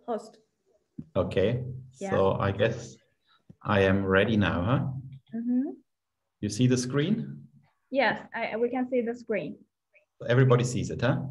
Host. Okay, Yeah. so I guess I am ready now, huh? You see the screen? Yes, we can see the screen. Everybody sees it, huh?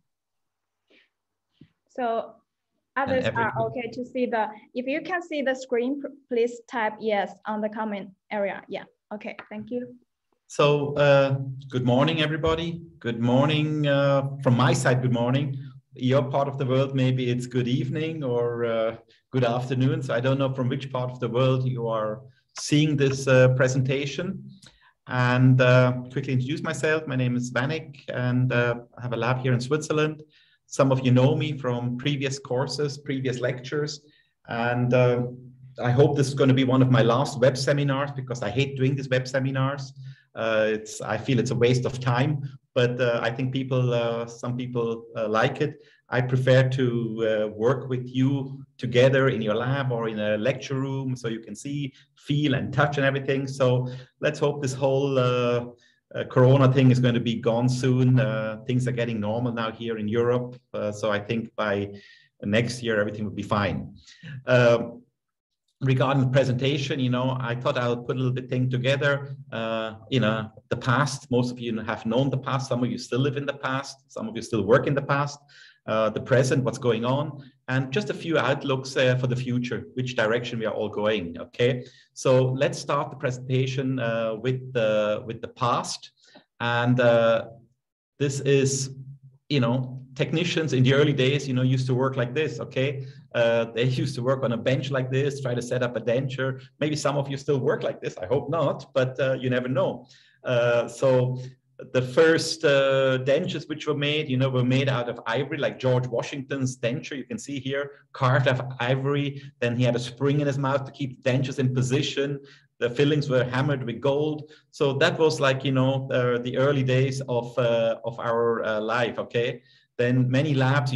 So others are okay to see if you can see the screen, please type yes on the comment area. Yeah, okay, thank you. So good morning, everybody. Good morning from my side, good morning. Your part of the world, maybe it's good evening or good afternoon. So I don't know from which part of the world you are seeing this presentation. And quickly introduce myself. My name is Vanik, and I have a lab here in Switzerland. Some of you know me from previous courses, previous lectures. And I hope this is going to be one of my last web seminars because I hate doing these web seminars. I feel it's a waste of time, but I think some people like it. I prefer to work with you together in your lab or in a lecture room so you can see, feel and touch and everything. So let's hope this whole Corona thing is going to be gone soon. Things are getting normal now here in Europe. So I think by next year, everything will be fine. Regarding the presentation, I thought I'll put a little bit thing together. The past, most of you have known the past. Some of you still live in the past. Some of you still work in the past. The present, what's going on, and just a few outlooks for the future, which direction we are all going. Okay, so let's start the presentation with the past, and this is, technicians in the early days, used to work like this. Okay, they used to work on a bench like this, try to set up a denture. Maybe some of you still work like this. I hope not, but you never know. So the first dentures which were made, were made out of ivory, like George Washington's denture. You can see here, carved out of ivory. Then he had a spring in his mouth to keep dentures in position. The fillings were hammered with gold. So that was like, the early days of our life, okay? Then many labs,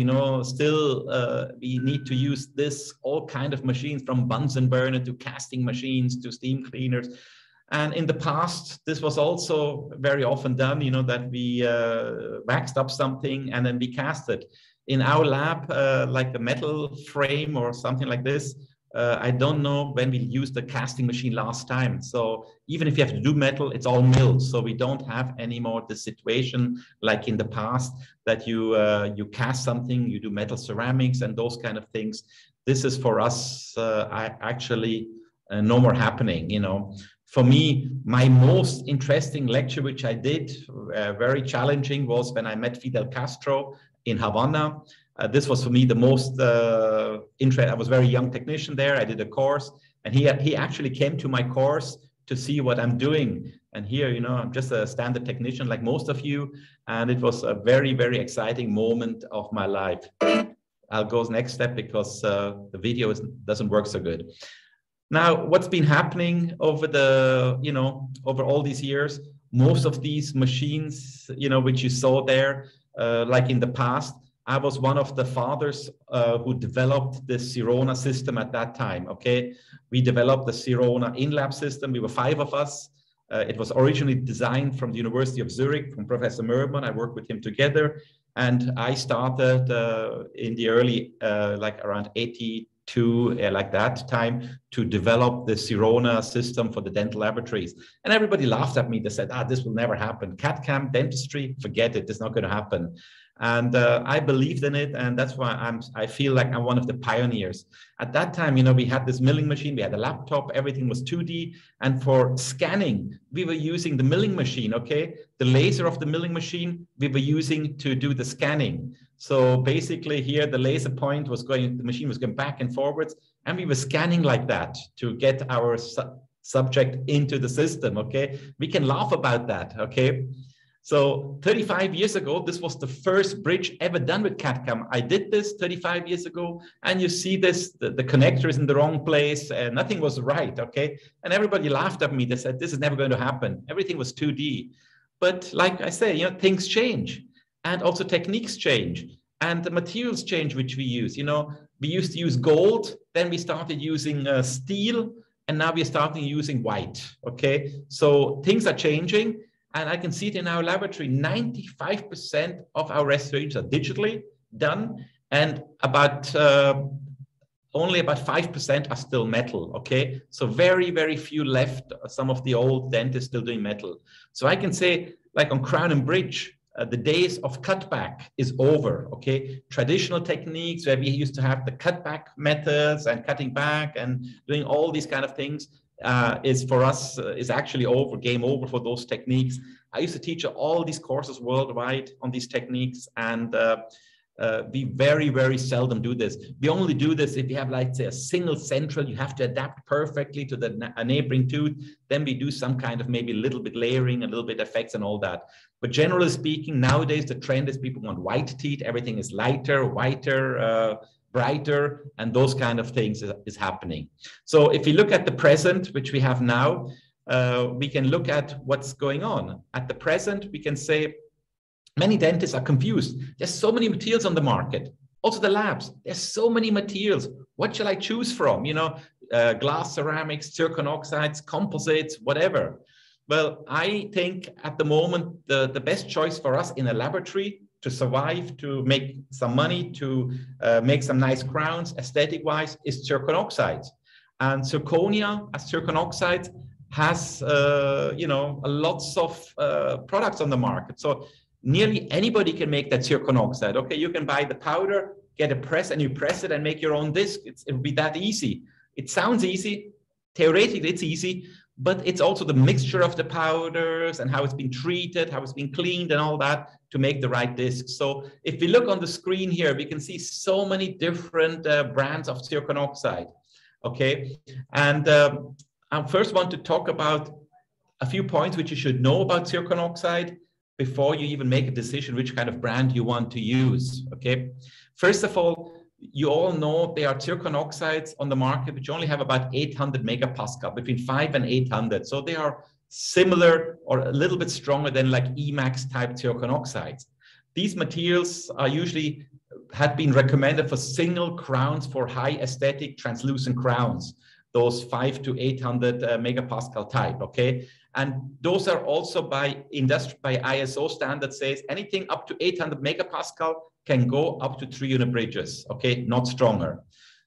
still we need to use all kind of machines, from Bunsen burner to casting machines to steam cleaners. And in the past, this was also very often done, that we waxed up something and then we cast it. In our lab, like a metal frame or something like this, I don't know when we used the casting machine last time. So even if you have to do metal, it's all milled. So we don't have anymore the situation like in the past that you cast something, you do metal ceramics and those kind of things. This is for us actually no more happening, For me, my most interesting lecture, which I did, very challenging, was when I met Fidel Castro in Havana. This was for me the most interesting. I was a very young technician there. I did a course, and he actually came to my course to see what I'm doing. And here, I'm just a standard technician like most of you. And it was a very, very exciting moment of my life. I'll go next step because the video doesn't work so good. Now, what's been happening over over all these years? Most of these machines, which you saw there, like in the past, I was one of the fathers who developed the Sirona system at that time. Okay, we developed the Sirona in-lab system. We were 5 of us. It was originally designed from the University of Zurich, from Professor Merman. I worked with him together, and I started in the early, like around 82, like that time, to develop the Sirona system for the dental laboratories. And everybody laughed at me. They said, this will never happen. CAD/CAM dentistry, forget it. It's not going to happen. And I believed in it, and that's why I feel like I'm one of the pioneers. At that time, we had this milling machine, we had a laptop, everything was 2D, and for scanning, we were using the milling machine, okay? The laser of the milling machine, we were using to do the scanning. So basically here, the laser point was the machine was going back and forwards, and we were scanning like that to get our subject into the system, okay? We can laugh about that, okay? So 35 years ago, this was the first bridge ever done with CAD/CAM. I did this 35 years ago, and you see this, the connector is in the wrong place, and nothing was right, okay? And everybody laughed at me. They said, this is never going to happen. Everything was 2D. But like I say, things change, and also techniques change, and the materials change which we use. We used to use gold, then we started using steel, and now we're starting using white, okay? So things are changing. And I can see it in our laboratory, 95% of our restorations are digitally done, and about only about 5% are still metal, okay? So very, very few left. Some of the old dentists still doing metal. So I can say, like on Crown and Bridge, the days of cutback is over, okay? Traditional techniques where we used to have the cutback methods and cutting back and doing all these kind of things is for us, is actually over, game over for those techniques. I used to teach all these courses worldwide on these techniques, and we very, very seldom do this. We only do this if you have, like, say, a single central, you have to adapt perfectly to the neighboring tooth. Then we do some kind of maybe a little bit layering, a little bit effects and all that. But generally speaking, nowadays the trend is people want white teeth. Everything is lighter, whiter, brighter, and those kind of things is happening. So if you look at the present, which we have now, we can look at what's going on. At the present, we can say, many dentists are confused. There's so many materials on the market. Also the labs, there's so many materials. What shall I choose from? You know, glass, ceramics, zircon oxides, composites, whatever. Well, I think at the moment, the best choice for us in a laboratory to survive, to make some money, to make some nice crowns, aesthetic-wise, is zircon oxides. And zirconia as zircon oxides has, you know, lots of products on the market. So nearly anybody can make that zircon oxide. Okay, you can buy the powder, get a press, and you press it and make your own disc. It'll be that easy. It sounds easy. Theoretically, it's easy, but it's also the mixture of the powders and how it's been treated, how it's been cleaned and all that to make the right disc. So if we look on the screen here, we can see so many different brands of zircon oxide. Okay, and I first want to talk about a few points which you should know about zircon oxide before you even make a decision which kind of brand you want to use, okay? First of all, you all know there are zircon oxides on the market which only have about 800 megapascal, between 5 and 800. So they are similar or a little bit stronger than like Emax type zircon oxides. These materials are usually had been recommended for single crowns for high aesthetic translucent crowns, those 5 to 800 megapascal type, okay? And those are also by ISO standard says anything up to 800 megapascal can go up to 3 unit bridges, okay, not stronger.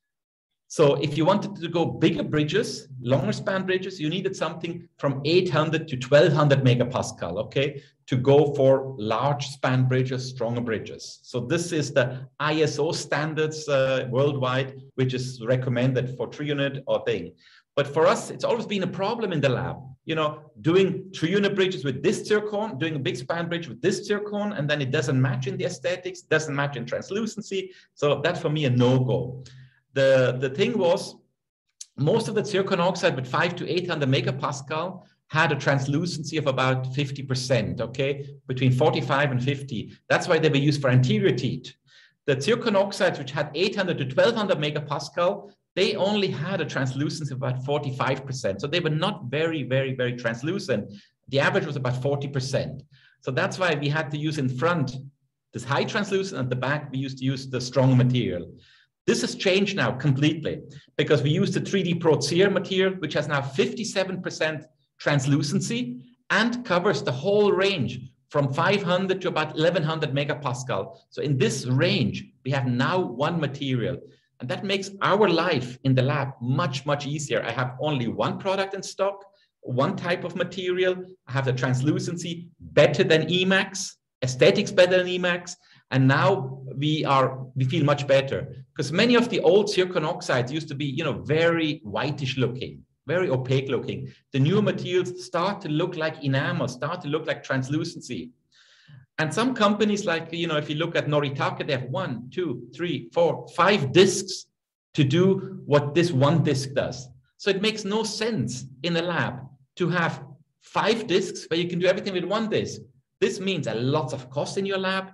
So if you wanted to go bigger bridges, longer span bridges, you needed something from 800 to 1200 megapascal, okay, to go for large span bridges, stronger bridges. So this is the ISO standards worldwide, which is recommended for 3 unit or thing. But for us, it's always been a problem in the lab, you know, doing 3 unit bridges with this zircon, doing a big span bridge with this zircon, and then it doesn't match in the aesthetics, doesn't match in translucency. So that's for me a no-go. The thing was, most of the zircon oxide with 5 to 800 megapascal had a translucency of about 50%, okay, between 45 and 50. That's why they were used for anterior teeth. The zircon oxides, which had 800 to 1200 megapascal, they only had a translucency of about 45%. So they were not very, very, very translucent. The average was about 40%. So that's why we had to use in front this high translucent, and at the back we used to use the strong material. This has changed now completely because we use the 3D Pro Cere material, which has now 57% translucency and covers the whole range from 500 to about 1100 megapascal. So in this range, we have now one material. And that makes our life in the lab much, much easier. I have only one product in stock, one type of material. I have the translucency better than Emax, aesthetics better than Emax. And now we feel much better because many of the old zircon oxides used to be, you know, very whitish looking, very opaque looking. The newer materials start to look like enamel, start to look like translucency. And some companies, like, you know, if you look at Noritake, they have 1, 2, 3, 4, 5 discs to do what this one disc does. So it makes no sense in a lab to have 5 discs where you can do everything with one disc. This means a lot of cost in your lab.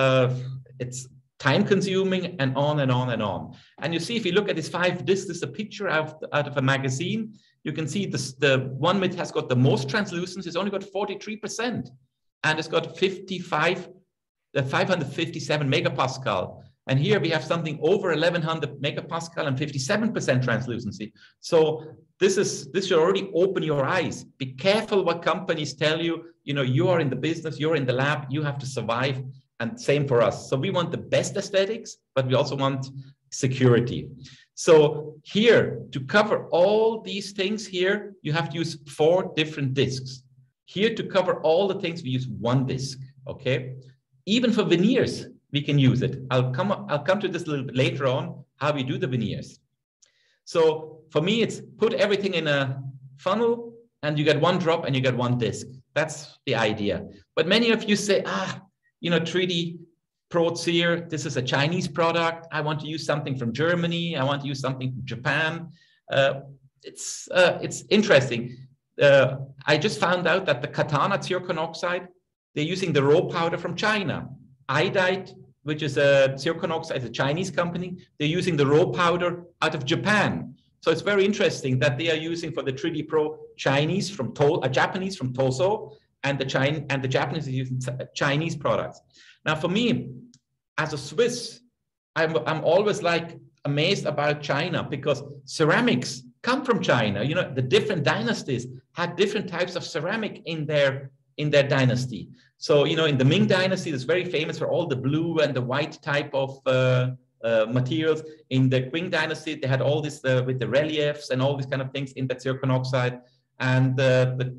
It's time consuming and on and on and on. And you see, if you look at these 5 discs, this is a picture out of a magazine. You can see this, the one which has got the most translucence has only got 43%. And it's got 557 megapascal. And here we have something over 1100 megapascal and 57% translucency. So this should already open your eyes. Be careful what companies tell you. You know, you are in the business, you're in the lab, you have to survive. And same for us. So we want the best aesthetics, but we also want security. So here, to cover all these things here, you have to use 4 different discs. Here, to cover all the things, we use 1 disc, okay? Even for veneers, we can use it. I'll come to this a little bit later on, how we do the veneers. So for me, it's put everything in a funnel and you get 1 drop and you get 1 disc. That's the idea. But many of you say, 3D Pro Sear, this is a Chinese product. I want to use something from Germany. I want to use something from Japan. It's interesting. I just found out that the Katana zircon oxide, they're using the raw powder from China. Aidite, which is a zircon oxide, a Chinese company, they're using the raw powder out of Japan. So it's very interesting that they are using for the 3D Pro Japanese from Toso, and the Japanese are using Chinese products. Now, for me, as a Swiss, I'm always like amazed about China, because ceramics come from China. You know, the different dynasties had different types of ceramic in their dynasty. So, you know, in the Ming dynasty, it's very famous for all the blue and the white type of materials. In the Qing dynasty, they had all this with the reliefs and all these kind of things in that zircon oxide. And the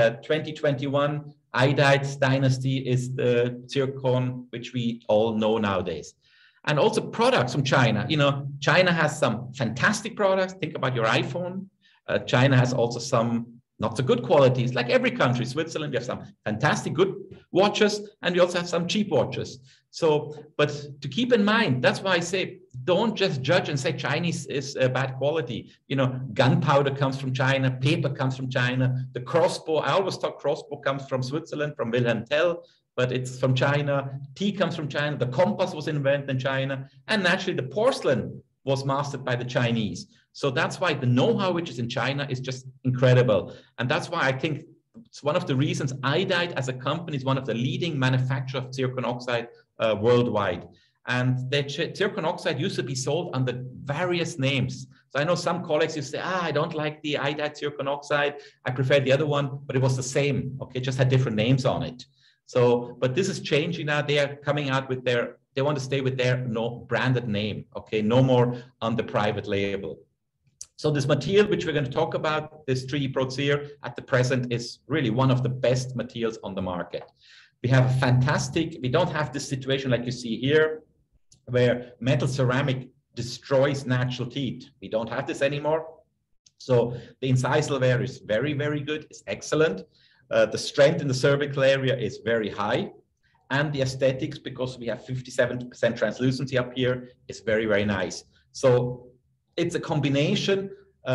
2021 Aidite dynasty is the zircon, which we all know nowadays. And also products from China. You know, China has some fantastic products. Think about your iPhone. China has also some not so good qualities, like every country. Switzerland, we have some fantastic good watches, and we also have some cheap watches. So, but to keep in mind, that's why I say, don't just judge and say Chinese is bad quality. You know, gunpowder comes from China, paper comes from China, the crossbow, I always thought crossbow comes from Switzerland, from Wilhelm Tell, but it's from China. Tea comes from China, the compass was invented in China, and naturally the porcelain was mastered by the Chinese. So that's why the know-how which is in China is just incredible. And that's why I think it's one of the reasons Aidite as a company is one of the leading manufacturers of zircon oxide worldwide. And the zircon oxide used to be sold under various names. So I know some colleagues used to say, I don't like the Aidite zircon oxide. I prefer the other one, but it was the same. Okay, just had different names on it. So, but this is changing now. They are coming out with they want to stay with their branded name. Okay, no more on the private label. So this material, which we're going to talk about, this 3D Pro Sear at the present is really one of the best materials on the market. We have a fantastic, we don't have this situation like you see here, where metal ceramic destroys natural teeth. We don't have this anymore. So the incisal wear is very, very good. It's excellent. The strength in the cervical area is very high. And the aesthetics, because we have 57% translucency up here, is very, very nice. So it's a combination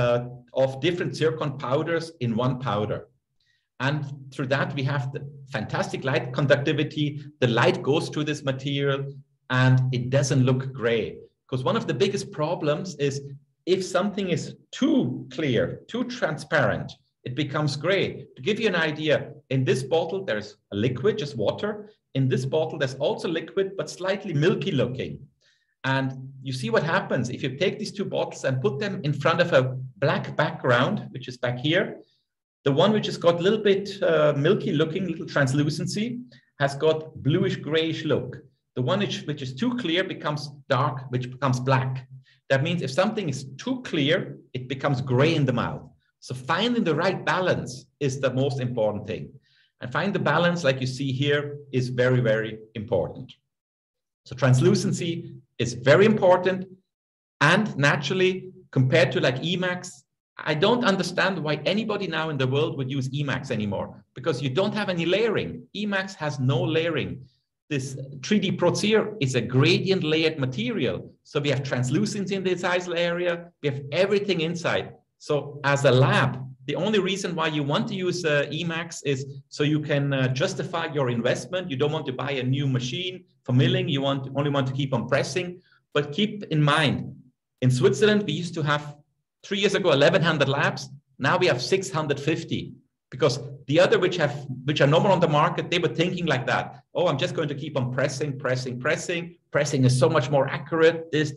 of different zircon powders in one powder. And through that, we have the fantastic light conductivity. The light goes through this material and it doesn't look gray. Because one of the biggest problems is if something is too clear, too transparent, it becomes gray. To give you an idea, in this bottle, there's a liquid, just water. In this bottle, there's also liquid, but slightly milky looking. And you see what happens if you take these 2 bottles and put them in front of a black background, which is back here. The one which has got a little bit milky looking, little translucency, has got bluish grayish look. The one which is too clear becomes dark, which becomes black. That means if something is too clear, it becomes gray in the mouth. So finding the right balance is the most important thing. And find the balance, like you see here, is very, very important. So translucency is very important. And naturally, compared to like Emax, I don't understand why anybody now in the world would use Emax anymore, because you don't have any layering. Emax has no layering. This 3D Pro Sear is a gradient layered material. So we have translucency in the incisal area. We have everything inside. So as a lab, the only reason why you want to use Emax is so you can justify your investment. You don't want to buy a new machine for milling. You only want to keep on pressing. But keep in mind, in Switzerland, we used to have 3 years ago 1,100 labs. Now we have 650, because the other which are normal on the market, they were thinking like that. Oh, I'm just going to keep on pressing. Pressing is so much more accurate. This.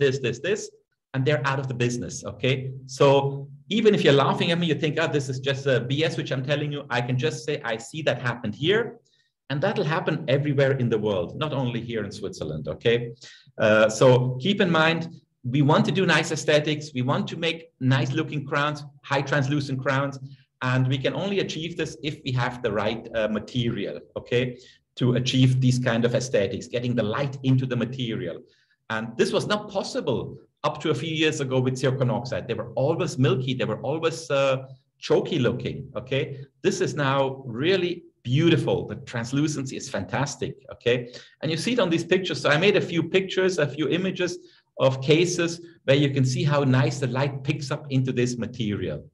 And they're out of the business, okay? So even if you're laughing at me, you think, oh, this is just a BS, which I'm telling you, I can just say, I see that happened here. And that'll happen everywhere in the world, not only here in Switzerland, okay? So keep in mind, we want to do nice aesthetics. We want to make nice looking crowns, high translucent crowns. And we can only achieve this if we have the right material, okay, to achieve these kind of aesthetics, getting the light into the material. And this was not possible up to a few years ago with zircon oxide. They were always milky. They were always choky looking, okay? This is now really beautiful. The translucency is fantastic, okay? And you see it on these pictures. So I made a few pictures, a few images of cases where you can see how nice the light picks up into this material.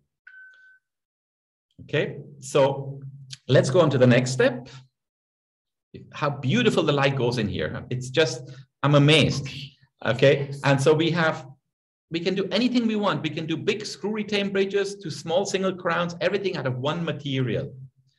Okay, so let's go on to the next step. How beautiful the light goes in here. It's just, I'm amazed. Okay, and so we can do anything we want. We can do big screw retain bridges to small single crowns, everything out of one material.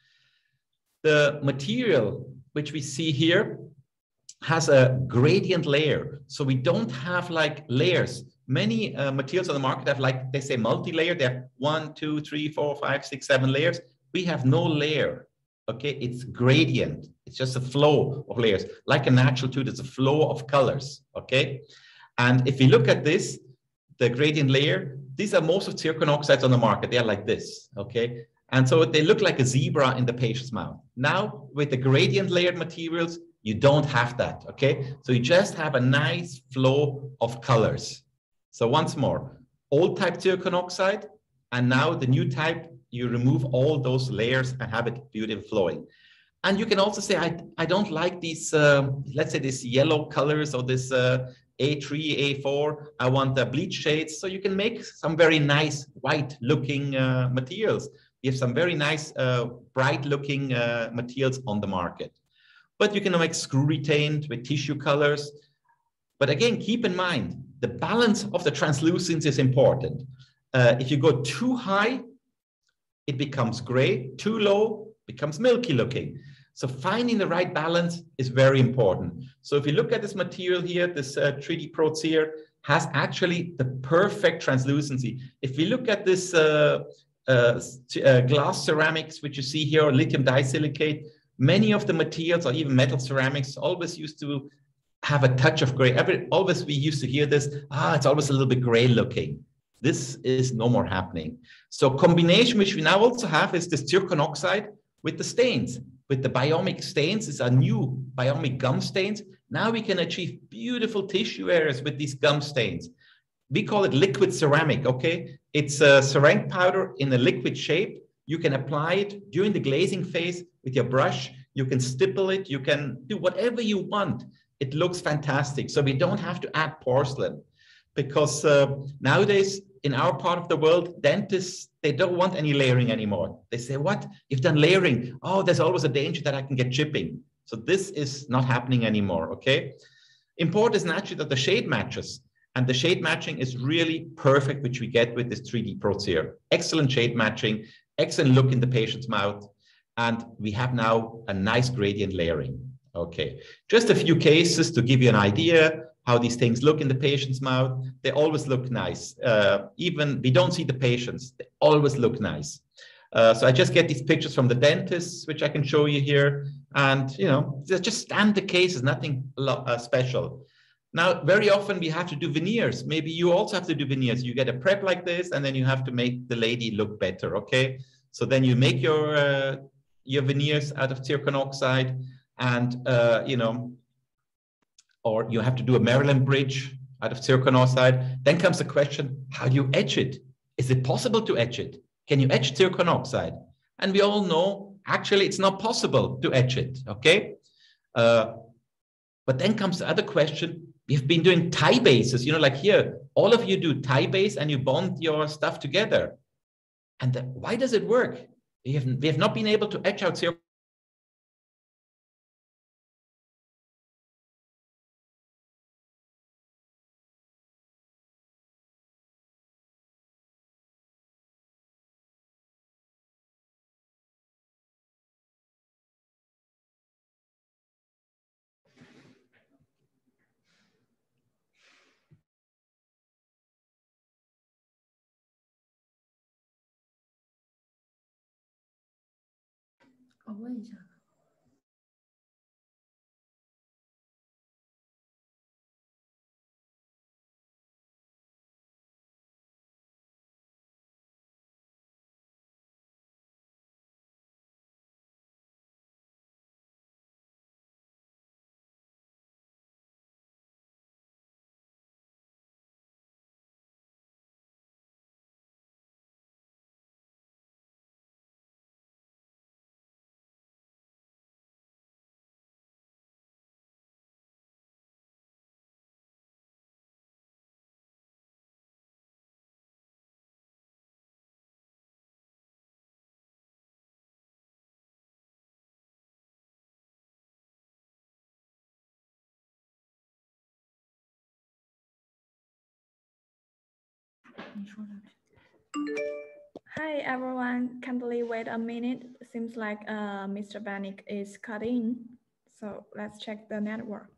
The material which we see here has a gradient layer. So we don't have like layers. Many materials on the market have, like they say, multi-layer. They have 1, 2, 3, 4, 5, 6, 7 layers. We have no layer. Okay, it's gradient. It's just a flow of layers, like a natural tooth. It's a flow of colors. Okay, and if you look at this, the gradient layer, these are most of zircon oxides on the market. They are like this. Okay, and so they look like a zebra in the patient's mouth. Now with the gradient layered materials, you don't have that. Okay, so you just have a nice flow of colors. So once more, old type zircon oxide, and now the new type, you remove all those layers and have it beautiful flowing. And you can also say, I don't like these, let's say these yellow colors or this A3, A4, I want the bleach shades. So you can make some very nice white looking materials. You have some very nice bright looking materials on the market. But you can make screw retained with tissue colors. But again, keep in mind, the balance of the translucence is important. If you go too high, it becomes gray. Too low, becomes milky looking. So finding the right balance is very important. So if you look at this material here, this 3D Pro Seer has actually the perfect translucency. If we look at this glass ceramics, which you see here, or lithium disilicate, many of the materials or even metal ceramics always used to have a touch of gray. Always we used to hear this, it's always a little bit gray looking. This is no more happening. So combination, which we now also have, is this zircon oxide with the stains. With the biomic stains, these are new biomic gum stains. Now we can achieve beautiful tissue areas with these gum stains. We call it liquid ceramic, okay? It's a ceramic powder in a liquid shape. You can apply it during the glazing phase with your brush. You can stipple it. You can do whatever you want. It looks fantastic. So we don't have to add porcelain, because nowadays in our part of the world, dentists, they don't want any layering anymore. They say, what? You've done layering. Oh, there's always a danger that I can get chipping. So this is not happening anymore, okay? Important is naturally that the shade matches. And the shade matching is really perfect, which we get with this 3D Pro Seer. Excellent shade matching, excellent look in the patient's mouth. And we have now a nice gradient layering. Okay, just a few cases to give you an idea how these things look in the patient's mouth. They always look nice. Even we don't see the patients, they always look nice. So I just get these pictures from the dentists, which I can show you here. And, you know, they're just standard cases, nothing special. Now, very often we have to do veneers. Maybe you also have to do veneers. You get a prep like this, and then you have to make the lady look better, okay? So then you make your veneers out of zircon oxide, and, you know, or you have to do a Maryland bridge out of zircon oxide. Then comes the question, how do you etch it? Is it possible to etch it? Can you etch zircon oxide? And we all know, actually, it's not possible to etch it, okay? But then comes the other question. We've been doing tie bases, you know, like here, all of you do tie base and you bond your stuff together. And why does it work? We have not been able to etch out zircon. Hi everyone, kindly wait a minute. Seems like Mr. Vanik is cut in. So let's check the network.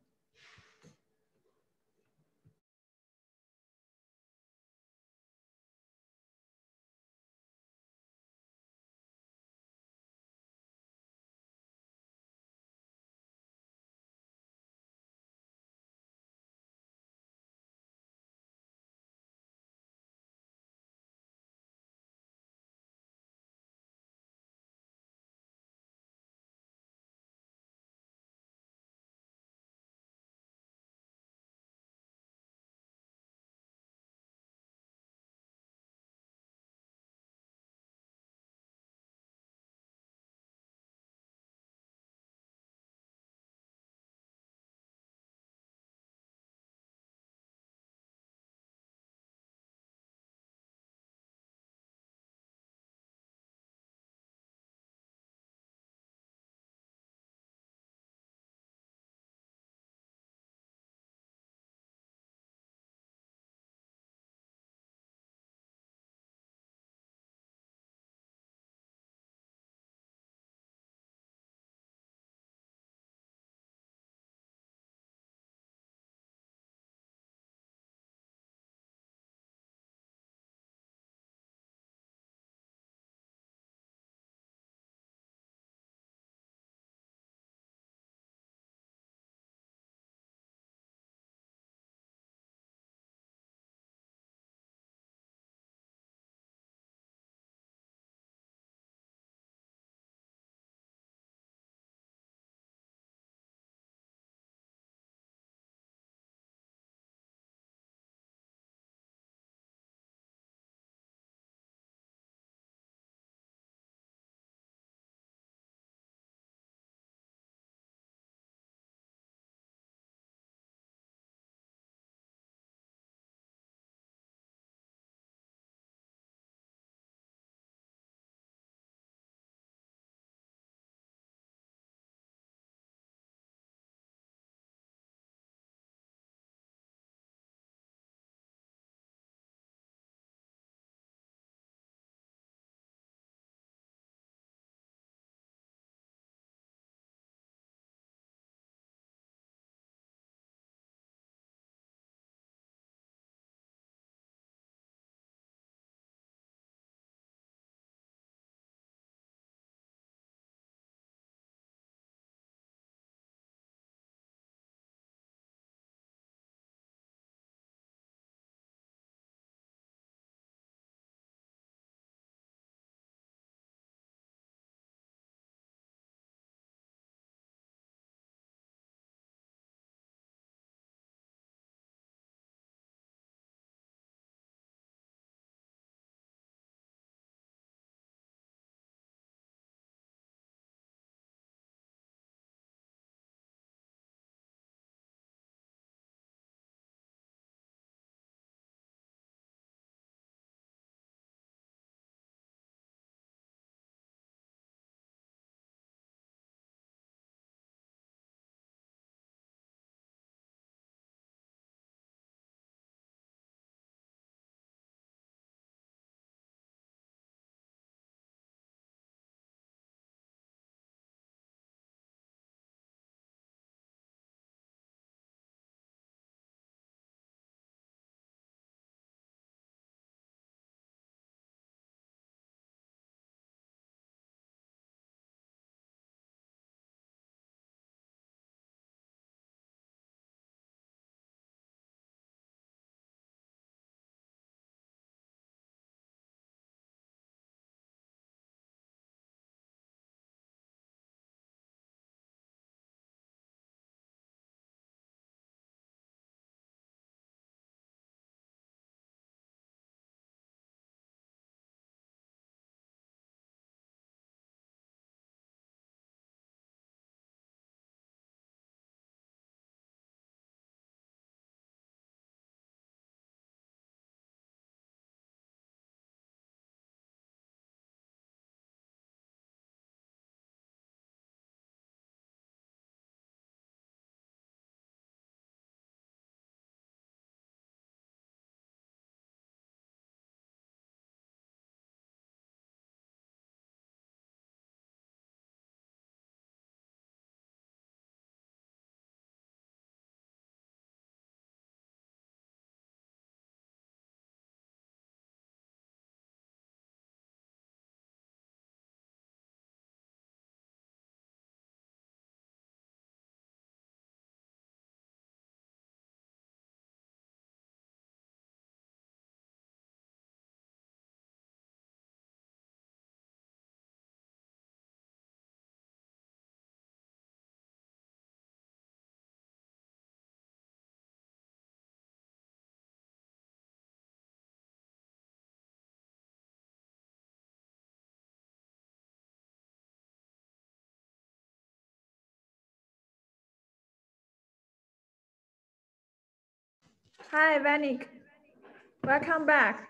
Hi, Vanik. Welcome back.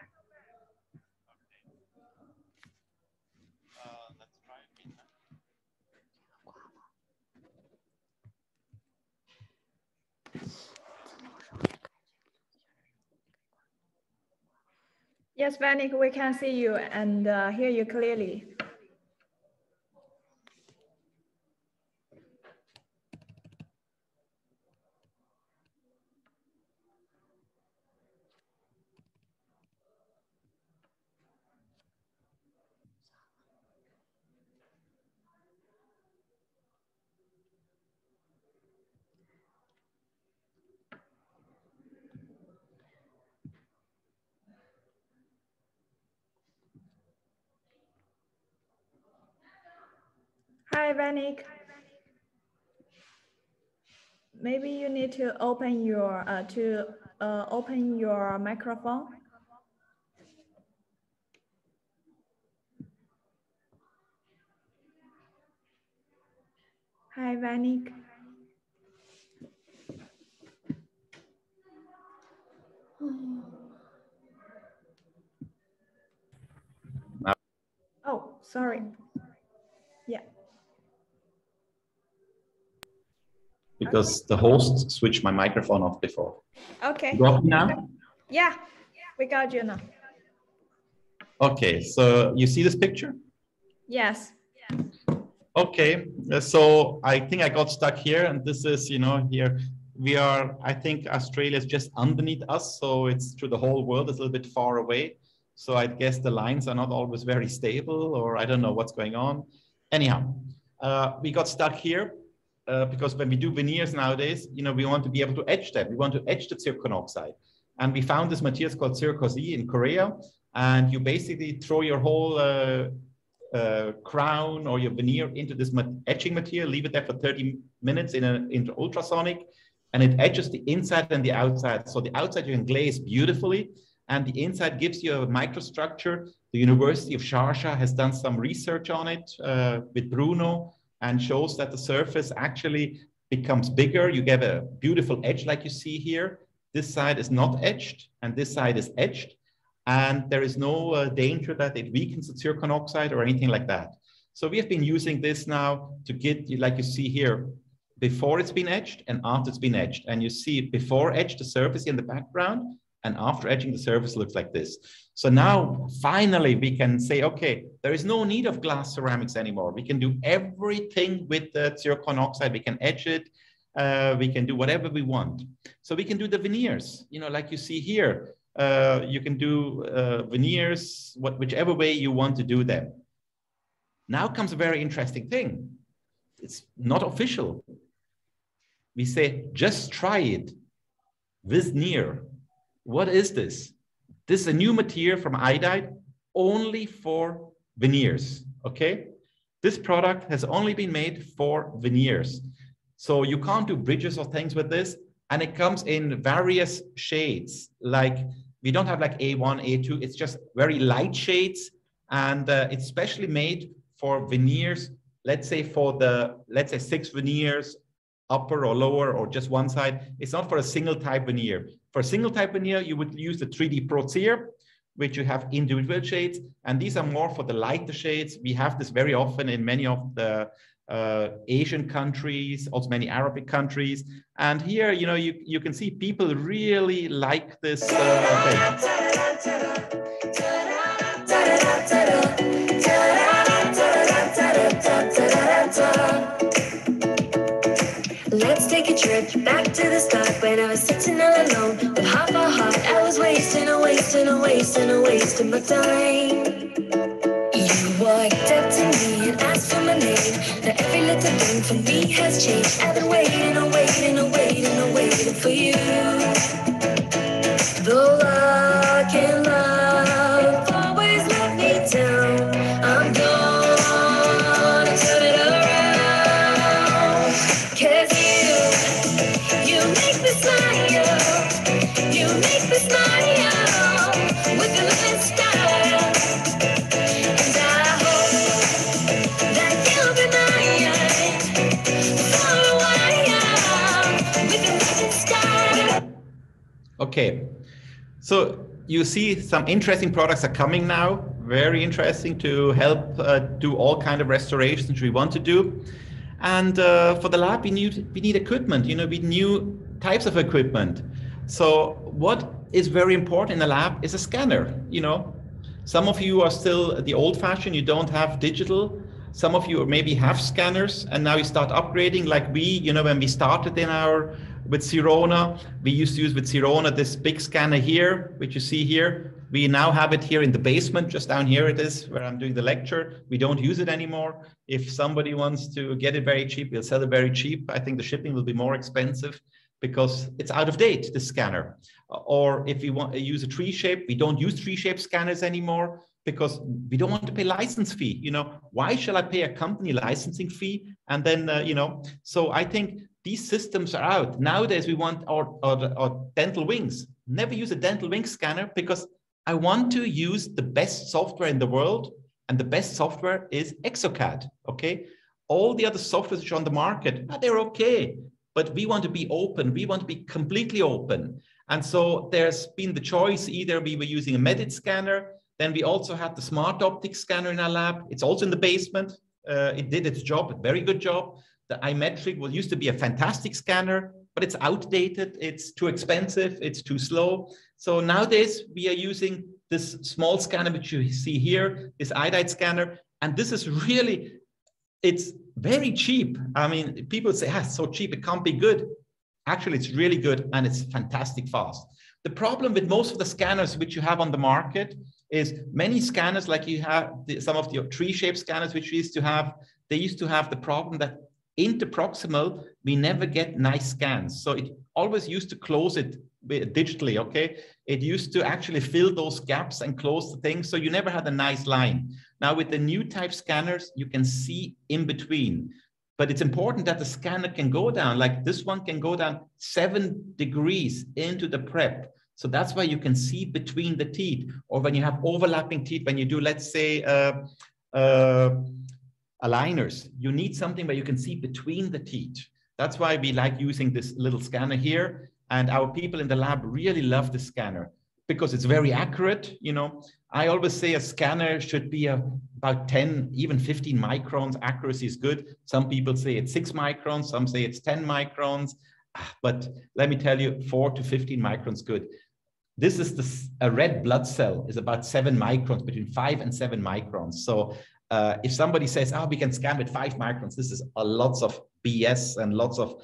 Yes, Vanik, we can see you and hear you clearly. Hi, Vanik. Maybe you need to open your microphone. Hi, Vanik. Oh, sorry. Yeah. Because the host switched my microphone off before. Okay. You got me now? Yeah, we got you now. Okay, so you see this picture? Yes. Okay, so I think I got stuck here, and this is, you know, here we are. I think Australia is just underneath us, so it's through the whole world. It's a little bit far away, so I guess the lines are not always very stable, or I don't know what's going on. Anyhow, we got stuck here because when we do veneers nowadays, you know, we want to be able to etch them. We want to etch the zircon oxide, and we found this material called zircon-Z in Korea, and you basically throw your whole crown or your veneer into this etching material, leave it there for 30 minutes in ultrasonic, and it etches the inside and the outside. So the outside you can glaze beautifully, and the inside gives you a microstructure. The University of Sharjah has done some research on it with Bruno, and shows that the surface actually becomes bigger. You get a beautiful edge like you see here. This side is not etched, and this side is etched. And there is no danger that it weakens the zircon oxide or anything like that. So we have been using this now to get, like you see here, before it's been etched and after it's been etched. And you see before etched the surface in the background, and after etching the surface looks like this. So now finally we can say, okay, there is no need of glass ceramics anymore. We can do everything with the zircon oxide. We can etch it. We can do whatever we want. So we can do the veneers, you know, like you see here. You can do veneers, whichever way you want to do them. Now comes a very interesting thing. It's not official. We say, just try it. Veneer. What is this? This is a new material from Aidite only for veneers, okay? This product has only been made for veneers. So you can't do bridges or things with this. And it comes in various shades, like we don't have like A1, A2, it's just very light shades. And it's specially made for veneers, let's say for the, let's say 6 veneers, upper or lower, or just one side. It's not for a single type veneer. For a single type veneer, you would use the 3D Pro Tier, which you have individual shades. And these are more for the lighter shades. We have this very often in many of the Asian countries, also many Arabic countries. And here, you know, you can see people really like this thing. Let's take a trip back to the start when I was sitting all alone with half a heart. I was wasting my time. You walked up to me and asked for my name. Now every little thing for me has changed. I've been waiting for you. Though luck and love always let me down, I'm gonna turn it around. 'Cause you make me smile. You make me smile with your living style. And I hope that you'll be mine for a while with your living style. Okay, so you see some interesting products are coming now, very interesting to help do all kind of restorations which we want to do. And for the lab, we need equipment, you know, we need new types of equipment. So what is very important in the lab is a scanner, you know. Some of you are still the old fashioned, you don't have digital. Some of you maybe have scanners and now you start upgrading like we, you know, when we started with Sirona, we used to use with Sirona this big scanner here, which you see here. We now have it here in the basement, just down here it is, where I'm doing the lecture. We don't use it anymore. If somebody wants to get it very cheap, we'll sell it very cheap. I think the shipping will be more expensive because it's out of date, the scanner. Or if we want to use a tree shape, we don't use tree shape scanners anymore because we don't want to pay license fee. You know, why shall I pay a company licensing fee? And then, you know, so I think these systems are out. Nowadays, we want our dental wings. Never use a dental wing scanner because I want to use the best software in the world. And the best software is exocad, okay? All the other softwares which are on the market, they're okay. But we want to be open. We want to be completely open. And so there's been the choice, either we were using a Medit scanner, then we also had the smart optic scanner in our lab. It's also in the basement. It did its job, a very good job. The iMetric used to be a fantastic scanner, but it's outdated, it's too expensive, it's too slow. So nowadays we are using this small scanner, which you see here, this Aidite scanner. And this is really, it's very cheap. I mean, people say, it's so cheap, it can't be good. Actually, it's really good and it's fantastic fast. The problem with most of the scanners which you have on the market is many scanners, like you have some of the tree-shaped scanners which we used to have, they used to have the problem that interproximal, we never get nice scans. So it always used to close it digitally, okay? It used to actually fill those gaps and close the thing. So you never had a nice line. Now with the new type scanners, you can see in between. But it's important that the scanner can go down, like this one can go down 7 degrees into the prep. So that's why you can see between the teeth, or when you have overlapping teeth, when you do, let's say, aligners, you need something where you can see between the teeth. That's why we like using this little scanner here. And our people in the lab really love the scanner because it's very accurate. You know, I always say a scanner should be about 10, even 15 microns. Accuracy is good. Some people say it's 6 microns. Some say it's 10 microns. But let me tell you, 4 to 15 microns good. This is a red blood cell is about 7 microns, between 5 and 7 microns. So if somebody says, oh, we can scan with 5 microns, this is lots of BS and lots of,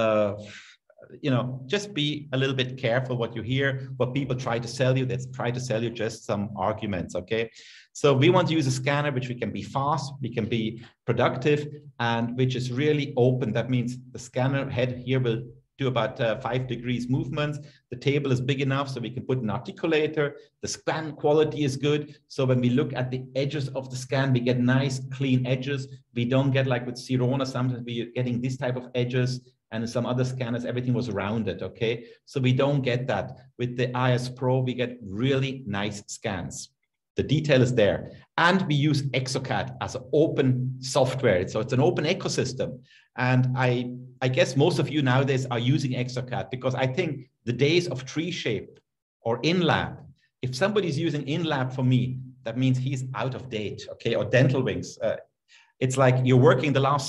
you know, just be a little bit careful what you hear, what people try to sell you. That's try to sell you just some arguments, okay? So we want to use a scanner which we can be fast, we can be productive, and which is really open. That means the scanner head here will do about 5 degrees movements. The table is big enough so we can put an articulator. The scan quality is good. So when we look at the edges of the scan, we get nice clean edges. We don't get like with Sirona, sometimes we're getting this type of edges, and in some other scanners, everything was rounded, okay? So we don't get that. With the IS Pro, we get really nice scans. The detail is there. And we use exocad as an open software. So it's an open ecosystem. And I guess most of you nowadays are using exocad because I think the days of tree shape or in-lab, if somebody's using in-lab for me, that means he's out of date, okay? Or dental wings. It's like you're working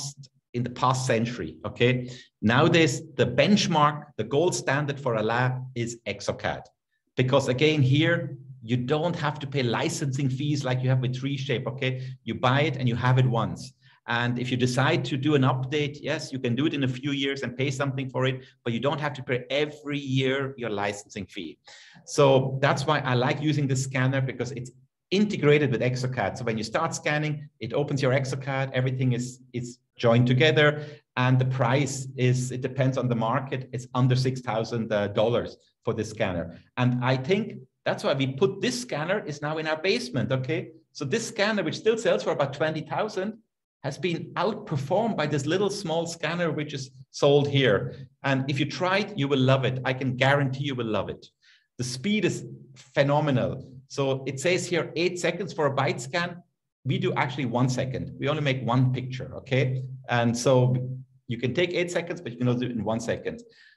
in the past century, okay? Nowadays, the benchmark, the gold standard for a lab is exocad. Because again, here, you don't have to pay licensing fees like you have with tree shape, okay? You buy it and you have it once. And if you decide to do an update, yes, you can do it in a few years and pay something for it, but you don't have to pay every year your licensing fee. So that's why I like using this scanner because it's integrated with exocad. So when you start scanning, it opens your exocad, everything is joined together. And the price is, it depends on the market, it's under $6,000 for this scanner. And I think that's why we put this scanner is now in our basement, okay? So this scanner, which still sells for about 20,000, has been outperformed by this little small scanner, which is sold here. And if you try it, you will love it. I can guarantee you will love it. The speed is phenomenal. So it says here 8 seconds for a bite scan. We do actually 1 second. We only make 1 picture, okay? And so you can take 8 seconds, but you can also do it in 1 second.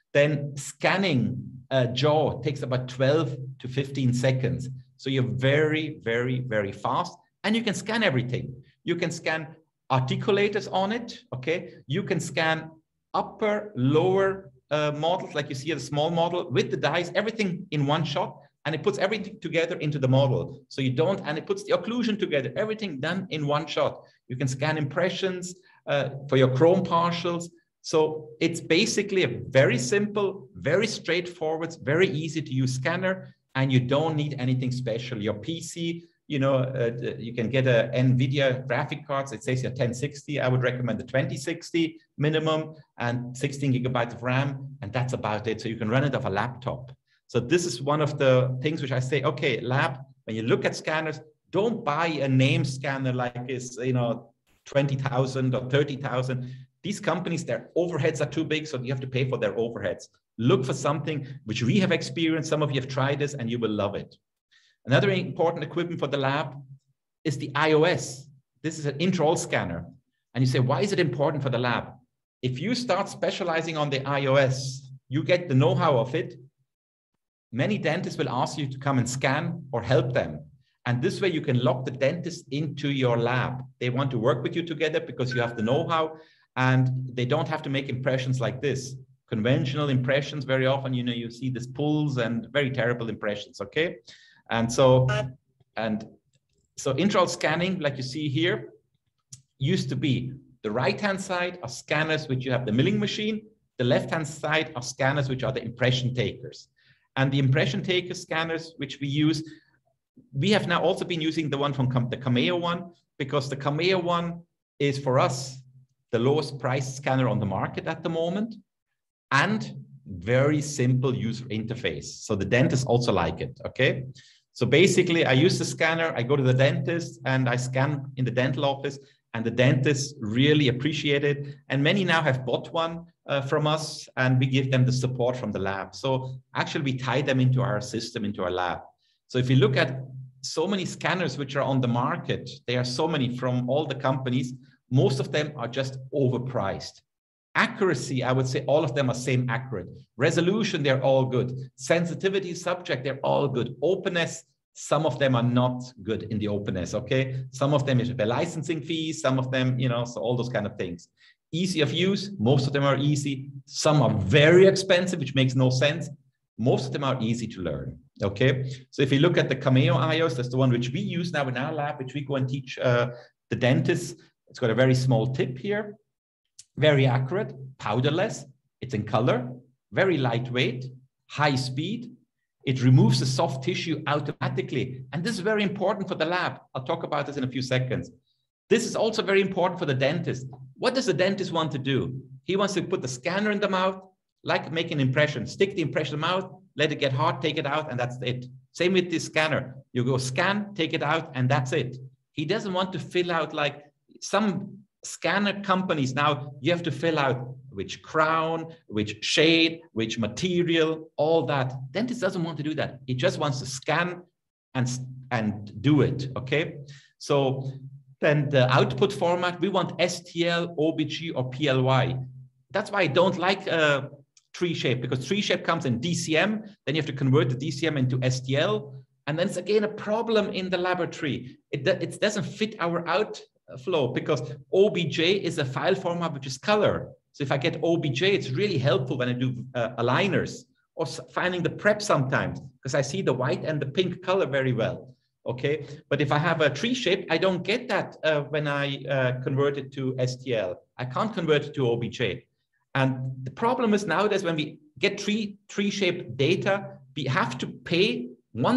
Then scanning a jaw takes about 12 to 15 seconds. So you're very, very, very fast, and you can scan everything. You can scan articulators on it, okay? You can scan upper, lower models, like you see a small model with the dies, everything in one shot, and it puts everything together into the model. So you don't, and it puts the occlusion together, everything done in one shot. You can scan impressions for your chrome partials. So it's basically a very simple, very straightforward, very easy to use scanner, and you don't need anything special. Your PC, you know, you can get a NVIDIA graphic cards. It says your 1060. I would recommend the 2060 minimum and 16 gigabytes of RAM, and that's about it. So you can run it off a laptop. So this is one of the things which I say, okay, lab, when you look at scanners, don't buy a name scanner like it's, you know, 20,000 or 30,000. These companies, their overheads are too big, so you have to pay for their overheads. Look for something which we have experienced. Some of you have tried this and you will love it. Another important equipment for the lab is the iOS. This is an intraoral scanner. And you say, why is it important for the lab? If you start specializing on the iOS, you get the know-how of it. Many dentists will ask you to come and scan or help them. And this way you can lock the dentist into your lab. They want to work with you together because you have the know-how, and they don't have to make impressions like this. Conventional impressions, very often, you know, you see these pulls and very terrible impressions, okay? And so intraoral scanning, like you see here, used to be the right-hand side are scanners which you have the milling machine. The left-hand side are scanners which are the impression takers. And the impression taker scanners which we use, we have now also been using the one from the Cameo one, because the Cameo one is for us the lowest price scanner on the market at the moment, and very simple user interface. So the dentists also like it, okay? So basically I use the scanner, I go to the dentist and I scan in the dental office, and the dentists really appreciate it. And many now have bought one from us, and we give them the support from the lab. So actually we tie them into our system, into our lab. So if you look at so many scanners which are on the market, there are so many from all the companies, most of them are just overpriced. Accuracy, I would say all of them are same accurate. Resolution, they're all good. Sensitivity, subject, they're all good. Openness, some of them are not good in the openness, okay? Some of them is the licensing fees, some of them, you know, so all those kind of things. Easy of use, most of them are easy. Some are very expensive, which makes no sense. Most of them are easy to learn, okay? So if you look at the Cameo iOS, that's the one which we use now in our lab, which we go and teach the dentists. It's got a very small tip here, very accurate, powderless, it's in color, very lightweight, high speed. It removes the soft tissue automatically. And this is very important for the lab. I'll talk about this in a few seconds. This is also very important for the dentist. What does the dentist want to do? He wants to put the scanner in the mouth, like make an impression, stick the impression in the mouth, let it get hard, take it out, and that's it. Same with this scanner. You go scan, take it out, and that's it. He doesn't want to fill out like some scanner companies. Now you have to fill out which crown, which shade, which material, all that. Dentist doesn't want to do that. He just wants to scan and do it, okay? So then the output format, we want STL, OBG, or PLY. That's why I don't like tree shape, because tree shape comes in DCM, then you have to convert the DCM into STL, and then it's again a problem in the laboratory. It doesn't fit our outflow, because OBJ is a file format which is color. So if I get OBJ, it's really helpful when I do aligners or finding the prep sometimes, because I see the white and the pink color very well. Okay, but if I have a tree shape, I don't get that when I convert it to STL. I can't convert it to OBJ. And the problem is nowadays when we get tree shape data, we have to pay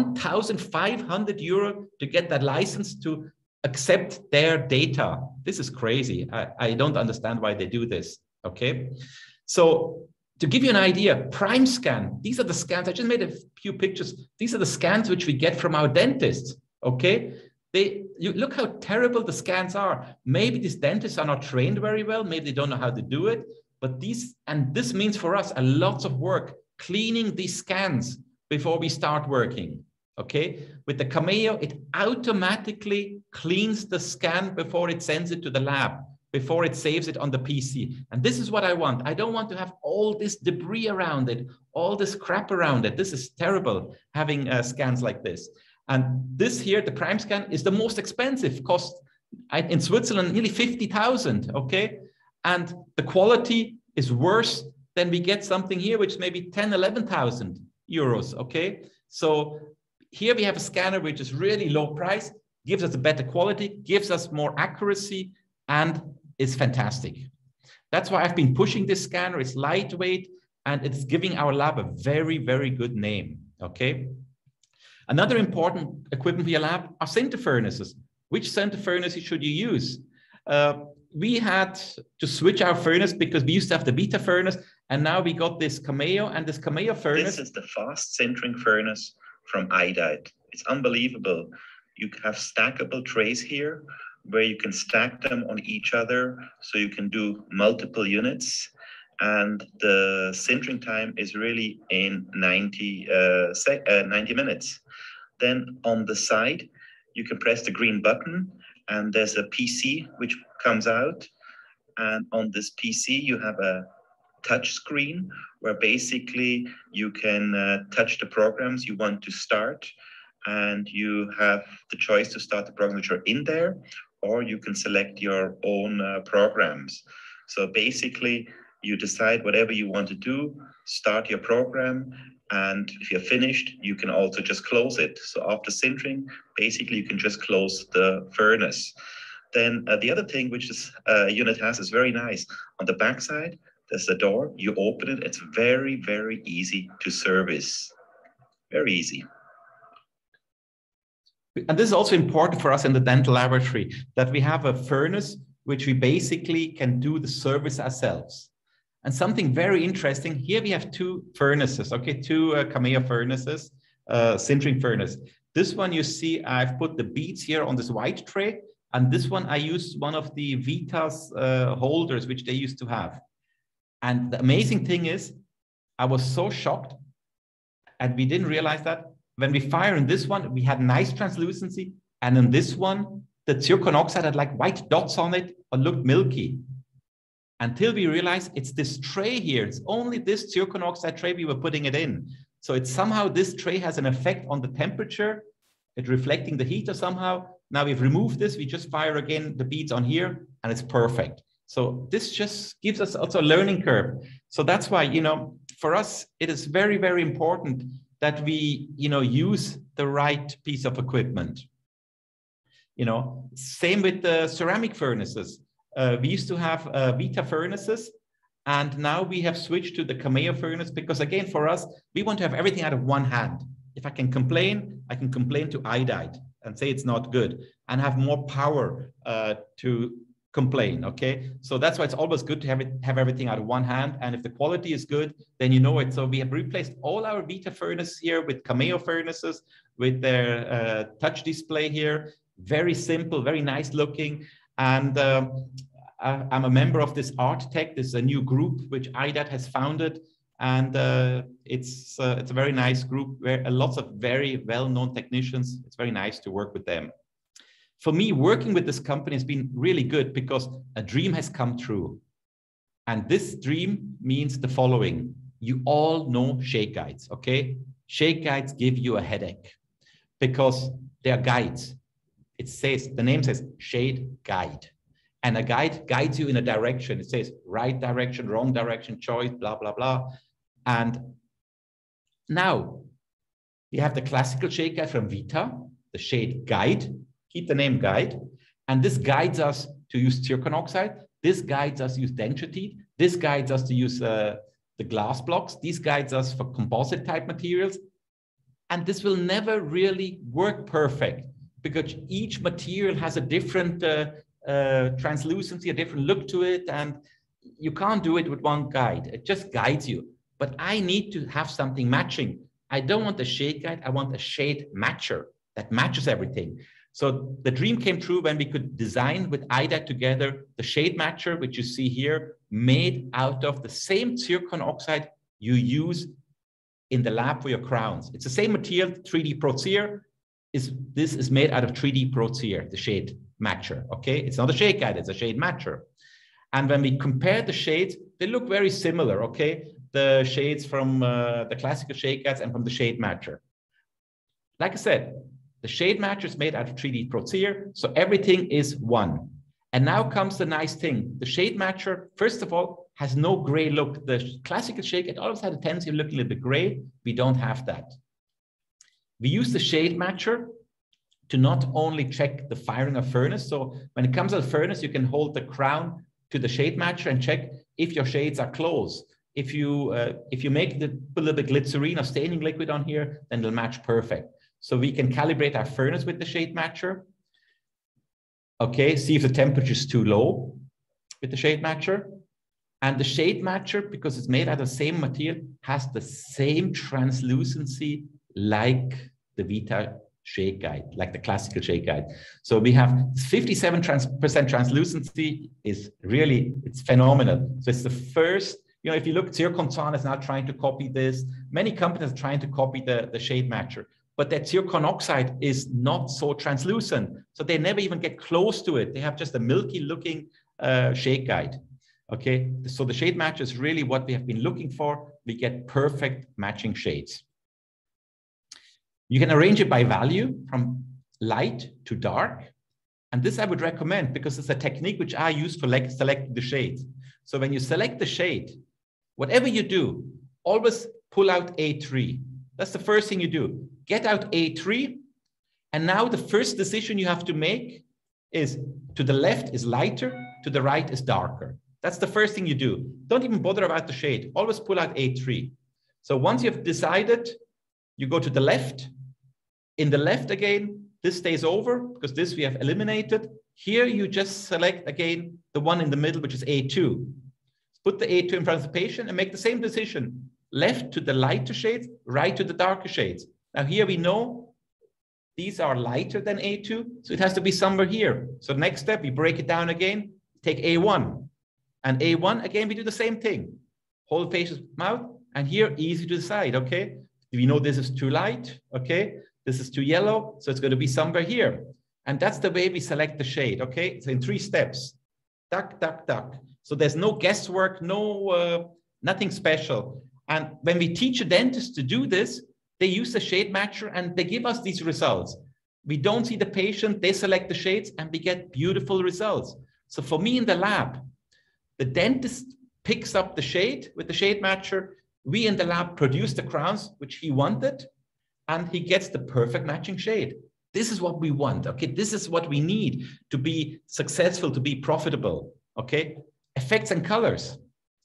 1,500 euro to get that license to accept their data. This is crazy. I don't understand why they do this. Okay, so to give you an idea, Prime Scan, these are the scans. I just made a few pictures. These are the scans which we get from our dentists. Okay, you look how terrible the scans are. Maybe these dentists are not trained very well. Maybe they don't know how to do it. But this means for us a lot of work cleaning these scans before we start working. Okay, with the Cameo, it automatically cleans the scan before it sends it to the lab. before it saves it on the PC. And this is what I want. I don't want to have all this debris around it, all this crap around it. This is terrible, having scans like this. And this here, the Prime Scan, is the most expensive, cost in Switzerland nearly 50,000, okay? And the quality is worse than we get something here, which is maybe 10, 11,000 euros, okay? So here we have a scanner which is really low price, gives us a better quality, gives us more accuracy, and is fantastic. That's why I've been pushing this scanner. It's lightweight, and it's giving our lab a very, very good name, okay? Another important equipment for your lab are sinter furnaces. Which sinter furnaces should you use? We had to switch our furnace because we used to have the Vita furnace, and now we got this Cameo, and this Cameo furnace. This is the fast sintering furnace from Aidite. It's unbelievable. You have stackable trays here where you can stack them on each other, so you can do multiple units. And the sintering time is really in 90 minutes. Then on the side, you can press the green button, and there's a PC which comes out. And on this PC, you have a touch screen where basically you can touch the programs you want to start, and you have the choice to start the programs which are in there, or you can select your own programs. So basically, you decide whatever you want to do, start your program, and if you're finished, you can also just close it. So after sintering, basically you can just close the furnace. Then the other thing which this unit has is very nice. On the back side, there's a door. You open it. It's very, very easy to service. Very easy. And this is also important for us in the dental laboratory, that we have a furnace which we basically can do the service ourselves. And something very interesting, here we have two furnaces, okay, two Cameo furnaces, sintering furnace. This one you see, I've put the beads here on this white tray, and this one I used one of the Vita's holders, which they used to have. And the amazing thing is, I was so shocked, and we didn't realize that when we fire in this one, we had nice translucency, and in this one, the zircon oxide had like white dots on it and looked milky. Until we realized it's this tray here. It's only this zircon oxide tray we were putting it in. So it's somehow this tray has an effect on the temperature, it's reflecting the heat or somehow. Now we've removed this, we just fire again the beads on here, and it's perfect. So this just gives us also a learning curve. So that's why, you know, for us, it is very, very important that we, you know, use the right piece of equipment. You know, same with the ceramic furnaces. We used to have Vita furnaces, and now we have switched to the Cameo furnace because, again, for us, we want to have everything out of one hand. If I can complain to Aidite and say it's not good and have more power to complain, okay? So that's why it's always good to have everything out of one hand, and if the quality is good, then you know it. So we have replaced all our Vita furnaces here with Cameo furnaces, with their touch display here. Very simple, very nice looking. And I'm a member of this Art Tech. This is a new group which Aidite has founded, and it's a very nice group where lots of very well-known technicians. It's very nice to work with them. For me, working with this company has been really good because a dream has come true. And this dream means the following. You all know shade guides, okay? Shade guides give you a headache because they're guides. It says, the name says shade guide. And a guide guides you in a direction. It says right direction, wrong direction, choice, blah, blah, blah. And now we have the classical shade guide from Vita, the shade guide. Keep the name guide. And this guides us to use zircon oxide. This guides us to use dentity. This guides us to use the glass blocks. This guides us for composite type materials. And this will never really work perfect because each material has a different translucency, a different look to it. And you can't do it with one guide. It just guides you. But I need to have something matching. I don't want a shade guide. I want a shade matcher that matches everything. So the dream came true when we could design with Aidite together the shade matcher, which you see here, made out of the same zircon oxide you use in the lab for your crowns. It's the same material, 3D Pro Cere. This is made out of 3D Pro Cere, the shade matcher, okay? It's not a shade guide, it's a shade matcher. And when we compare the shades, they look very similar, okay? The shades from the classical shade guides and from the shade matcher. Like I said, the shade matcher is made out of 3D Proteer, so everything is one. And now comes the nice thing. The shade matcher, first of all, has no gray look. The classical shade guide always had a tendency of looking a little bit gray. We don't have that. We use the shade matcher to not only check the firing of furnace. So when it comes to the furnace, you can hold the crown to the shade matcher and check if your shades are close. If you make put a little bit glycerine or staining liquid on here, then it'll match perfect. So we can calibrate our furnace with the shade matcher. Okay, see if the temperature is too low with the shade matcher. And the shade matcher, because it's made out of the same material, has the same translucency like the Vita shade guide, like the classical shade guide. So we have 57% translucency is really, it's phenomenal. So it's the first, you know, if you look, Zircon is now trying to copy this. Many companies are trying to copy the shade matcher, but that zircon oxide is not so translucent. So they never even get close to it. They have just a milky looking shade guide. Okay, so the shade matcher is really what we have been looking for. We get perfect matching shades. You can arrange it by value from light to dark. And this I would recommend because it's a technique which I use for selecting the shades. So when you select the shade, whatever you do, always pull out A3. That's the first thing you do. Get out A3. And now the first decision you have to make is to the left is lighter, to the right is darker. That's the first thing you do. Don't even bother about the shade. Always pull out A3. So once you've decided, you go to the left. In the left again, this stays over because this we have eliminated. Here you just select again the one in the middle, which is A2. Put the A2 in front of the patient and make the same decision. Left to the lighter shades, right to the darker shades. Now here we know these are lighter than A2, so it has to be somewhere here. So next step, we break it down again, take A1. And A1, again, we do the same thing. Hold the patient's mouth, and here, easy to decide, okay? We know this is too light, okay? This is too yellow, so it's going to be somewhere here. And that's the way we select the shade, okay? So in 3 steps, duck, duck, duck. So there's no guesswork, nothing special. And when we teach a dentist to do this, they use the shade matcher and they give us these results. We don't see the patient, they select the shades, and we get beautiful results. So for me in the lab, the dentist picks up the shade with the shade matcher. We in the lab produce the crowns, which he wanted, and he gets the perfect matching shade. This is what we want, okay? This is what we need to be successful, to be profitable, okay? Effects and colors.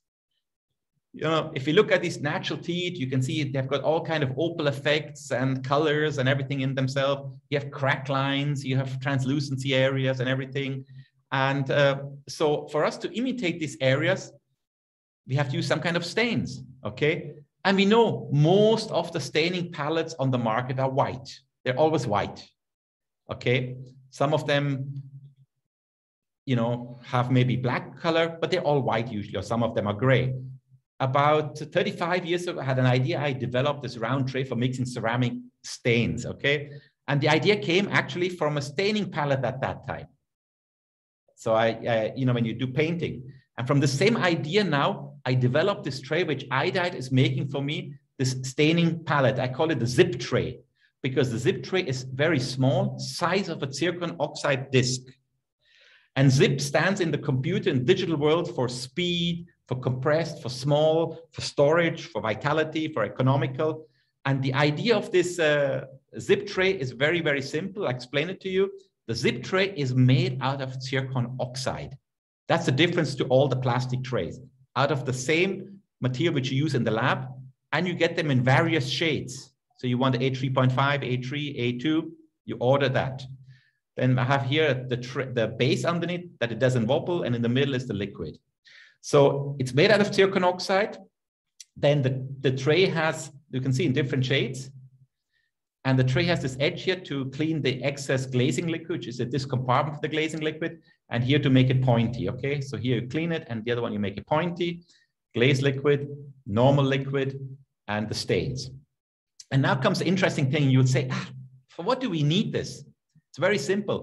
You know, if you look at these natural teeth, you can see they've got all kind of opal effects and colors and everything in themselves. You have crack lines, you have translucency areas and everything. And so for us to imitate these areas, we have to use some kind of stains, okay? And we know most of the staining palettes on the market are white. They're always white, okay? Some of them, you know, have maybe black color, but they're all white usually, or some of them are gray. About 35 years ago, I had an idea. I developed this round tray for mixing ceramic stains, okay? And the idea came actually from a staining palette at that time. So you know, when you do painting. And from the same idea now, I developed this tray, which Aidite is making for me, this staining palette. I call it the zip tray, because the zip tray is very small, size of a zircon oxide disc. And zip stands in the computer and digital world for speed, for compressed, for small, for storage, for vitality, for economical. And the idea of this zip tray is very, very simple. I'll explain it to you. The zip tray is made out of zircon oxide. That's the difference to all the plastic trays. Out of the same material which you use in the lab, and you get them in various shades. So you want A3.5, A3, A2, you order that. Then I have here the base underneath that it doesn't wobble, and in the middle is the liquid. So it's made out of zircon oxide. Then the tray has, you can see in different shades. And the tray has this edge here to clean the excess glazing liquid, which is this compartment for the glazing liquid, and here to make it pointy, okay? So here you clean it, and the other one you make it pointy, glaze liquid, normal liquid, and the stains. And now comes the interesting thing. You would say, for what do we need this? It's very simple.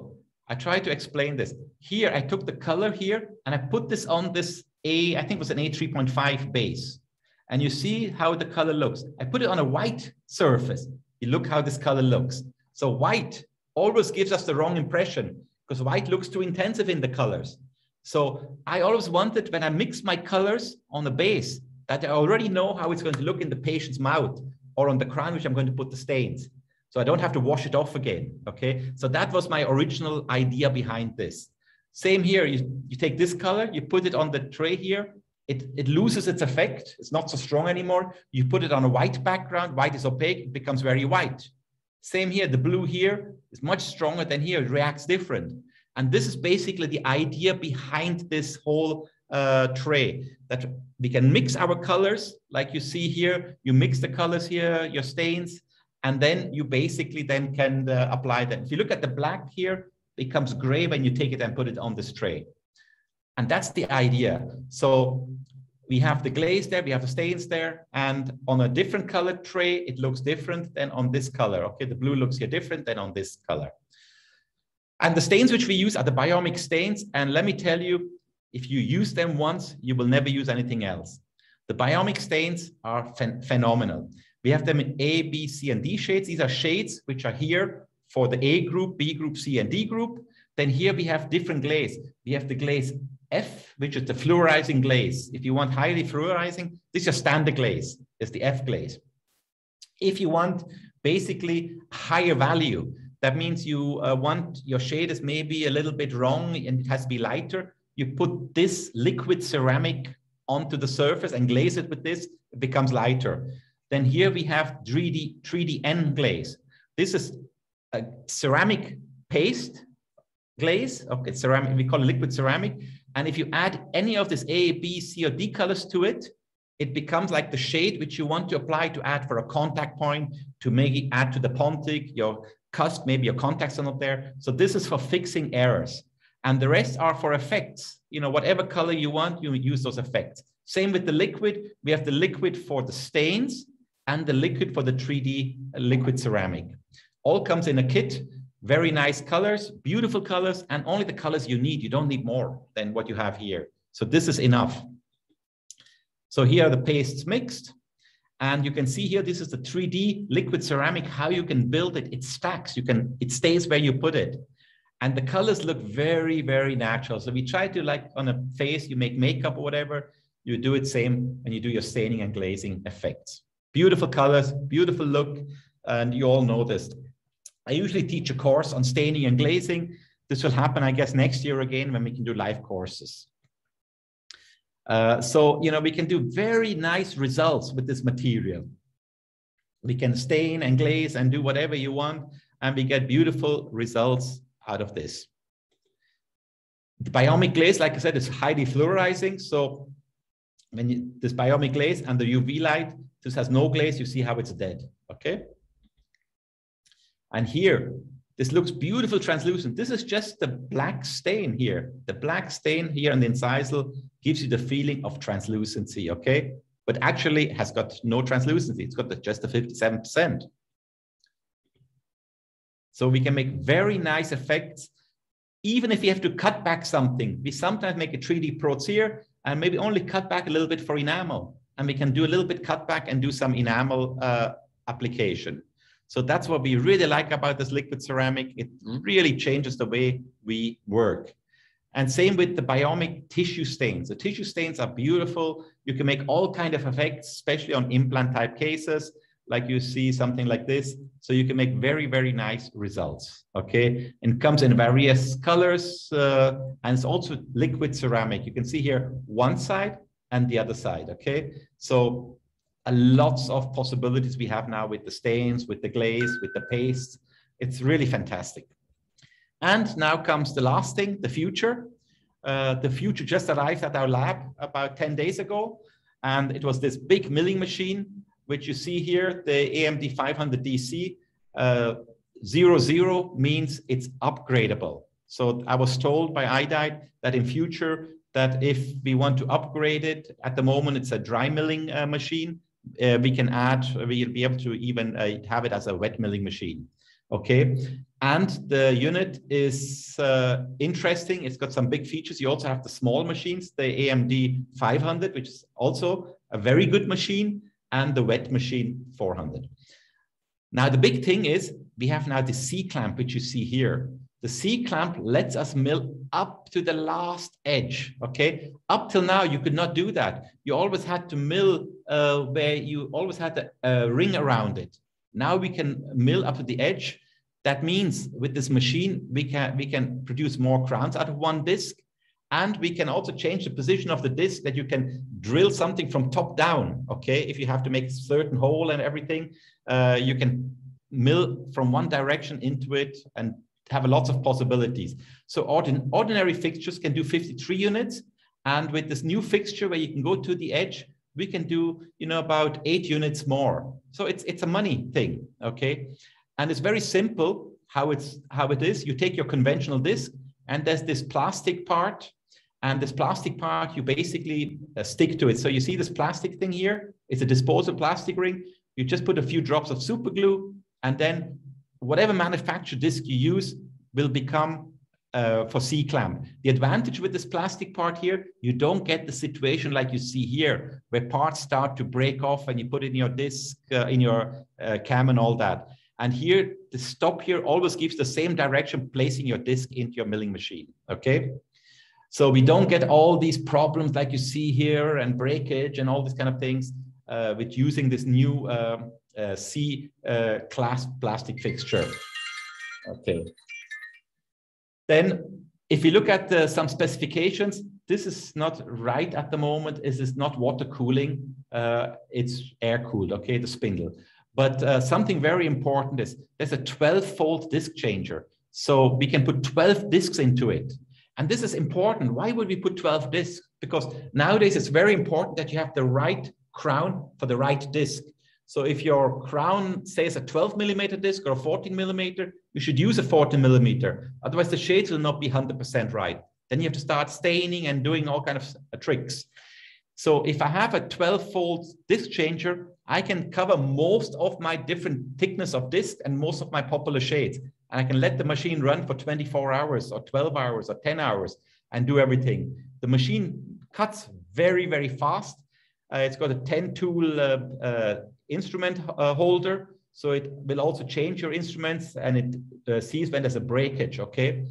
I try to explain this. Here, I took the color here and I put this on this I think it was an A3.5 base. And you see how the color looks. I put it on a white surface. You look how this color looks. So white always gives us the wrong impression because white looks too intensive in the colors. So I always wanted, when I mix my colors on the base, that I already know how it's going to look in the patient's mouth or on the crown, which I'm going to put the stains. So I don't have to wash it off again, okay? So that was my original idea behind this. Same here, you take this color, you put it on the tray here, it loses its effect, it's not so strong anymore. You put it on a white background, white is opaque, it becomes very white. Same here, the blue here is much stronger than here, it reacts different. And this is basically the idea behind this whole tray, that we can mix our colors, like you see here, you mix the colors here, your stains, and then you basically then can apply that. If you look at the black here, it becomes gray when you take it and put it on this tray. And that's the idea. So we have the glaze there, we have the stains there, and on a different colored tray, it looks different than on this color. Okay, the blue looks here different than on this color. And the stains which we use are the biomic stains. And let me tell you, if you use them once, you will never use anything else. The biomic stains are phenomenal. We have them in A, B, C, and D shades. These are shades which are here for the A group, B group, C, and D group. Then here we have different glaze. We have the glaze F, which is the fluorizing glaze. If you want highly fluorizing, this is your standard glaze, it's the F glaze. If you want basically higher value, that means you want your shade is maybe a little bit wrong and it has to be lighter. You put this liquid ceramic onto the surface and glaze it with this, it becomes lighter. Then here we have 3DN glaze. This is a ceramic paste glaze. Okay, it's ceramic, we call it liquid ceramic. And if you add any of this A, B, C, or D colors to it, it becomes like the shade which you want to apply to add for a contact point, to make it add to the pontic, your cusp, maybe your contacts are not there. So this is for fixing errors. And the rest are for effects. You know, whatever color you want, you use those effects. Same with the liquid. We have the liquid for the stains and the liquid for the 3D liquid ceramic. All comes in a kit. Very nice colors, beautiful colors, and only the colors you need. You don't need more than what you have here. So this is enough. So here are the pastes mixed. And you can see here, this is the 3D liquid ceramic, how you can build it. It stacks, it stays where you put it. And the colors look very, very natural. So we try to, like on a face, you make makeup or whatever, you do it same when you do your staining and glazing effects. Beautiful colors, beautiful look, and you all know this. I usually teach a course on staining and glazing. This will happen, I guess, next year again when we can do live courses. So, you know, we can do very nice results with this material. We can stain and glaze and do whatever you want, and we get beautiful results out of this. The biomic glaze, like I said, is highly fluorizing. So when this biomic glaze under UV light, this has no glaze, you see how it's dead, okay? And here, this looks beautiful translucent. This is just the black stain here. The black stain here on the incisal gives you the feeling of translucency, okay? But actually it has got no translucency. It's got just the 57%. So we can make very nice effects. Even if you have to cut back something, we sometimes make a 3D prots here and maybe only cut back a little bit for enamel. And we can do a little bit cut back and do some enamel application. So that's what we really like about this liquid ceramic. It really changes the way we work. And same with the biomic tissue stains. The tissue stains are beautiful. You can make all kinds of effects, especially on implant type cases, like you see something like this. So you can make very, very nice results, okay? And it comes in various colors, and it's also liquid ceramic. You can see here one side and the other side, okay? So lots of possibilities we have now with the stains, with the glaze, with the paste. It's really fantastic. And now comes the last thing, the future. The future just arrived at our lab about 10 days ago. And it was this big milling machine, which you see here, the AMD 500 DC. 00 means it's upgradable. So I was told by Aidite that in future, that if we want to upgrade it, at the moment it's a dry milling machine. We'll be able to even have it as a wet milling machine. Okay. And the unit is interesting. It's got some big features. You also have the small machines, the AMD 500, which is also a very good machine, and the wet machine 400. Now, the big thing is we have now the C-clamp, which you see here. The C-clamp lets us mill up to the last edge, okay? Up till now, you could not do that. You always had to mill where you always had a ring around it. Now we can mill up to the edge. That means with this machine, we can produce more crowns out of one disc, and we can also change the position of the disc, that you can drill something from top down, okay? If you have to make a certain hole and everything, you can mill from one direction into it and have lots of possibilities. So ordinary fixtures can do 53 units, and with this new fixture where you can go to the edge, we can do, you know, about 8 units more. So it's a money thing, okay? And it's very simple how it is. You take your conventional disc, and there's this plastic part, and this plastic part, you basically stick to it. So you see this plastic thing here? It's a disposable plastic ring. You just put a few drops of super glue, and then whatever manufactured disc you use will become for C-clamp. The advantage with this plastic part here, you don't get the situation like you see here, where parts start to break off and you put it in your disc, in your cam and all that. And here, the stop here always gives the same direction, placing your disc into your milling machine, okay? So we don't get all these problems like you see here, and breakage and all these kind of things with using this new C-class plastic fixture. Okay. Then if you look at some specifications, this is not right at the moment. This is not water cooling. It's air cooled, okay, the spindle. But something very important is there's a 12-fold disc changer. So we can put 12 discs into it. And this is important. Why would we put 12 discs? Because nowadays it's very important that you have the right crown for the right disc. So if your crown says a 12 millimeter disc or a 14 millimeter, you should use a 14 millimeter. Otherwise the shades will not be 100% right. Then you have to start staining and doing all kinds of tricks. So if I have a 12-fold disc changer, I can cover most of my different thickness of disc and most of my popular shades. And I can let the machine run for 24 hours or 12 hours or 10 hours and do everything. The machine cuts very, very fast. It's got a 10-tool instrument holder. So it will also change your instruments, and it sees when there's a breakage, okay?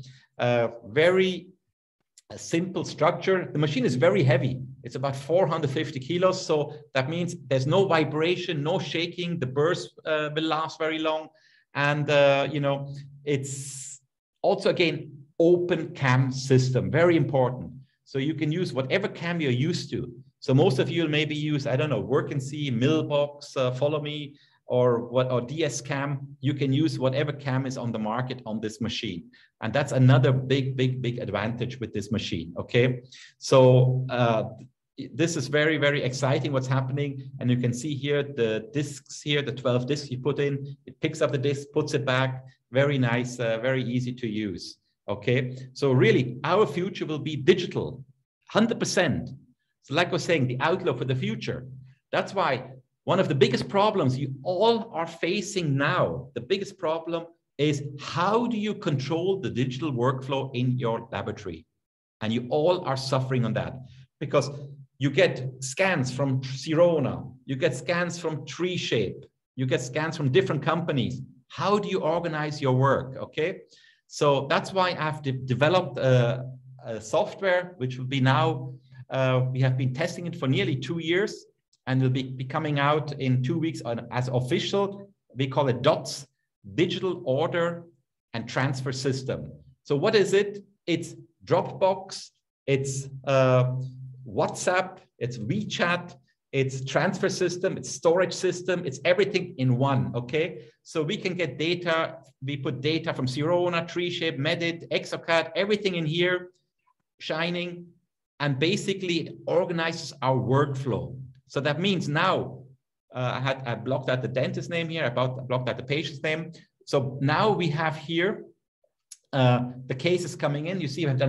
Very simple structure. The machine is very heavy. It's about 450 kilos. So that means there's no vibration, no shaking. The burst will last very long. And, you know, it's also, again, open cam system, very important. So you can use whatever cam you're used to. So most of you will maybe use, I don't know, Work and See, Millbox, Follow Me, or DS Cam. You can use whatever cam is on the market on this machine. And that's another big, big, big advantage with this machine, okay? So this is very, very exciting what's happening. And you can see here the discs here, the 12 discs you put in, it picks up the disc, puts it back. Very nice, very easy to use, okay? So really, our future will be digital, 100%. So like I was saying, the outlook for the future. That's why one of the biggest problems you all are facing now, the biggest problem is how do you control the digital workflow in your laboratory? And you all are suffering on that because you get scans from Sirona, you get scans from TreeShape, you get scans from different companies. How do you organize your work, okay? So that's why I've developed a software, which will be now, we have been testing it for nearly 2 years, and will be coming out in 2 weeks as official. We call it DOTS, Digital Order and Transfer System. So what is it? It's Dropbox, it's WhatsApp, it's WeChat, it's transfer system, it's storage system, it's everything in one, okay? So we can get data, we put data from Sirona, TreeShape, Medit, Exocad, everything in here, shining, and basically organizes our workflow. So that means now, I blocked out the dentist name here, I blocked out the patient's name. So now we have here the cases coming in. You see, we've done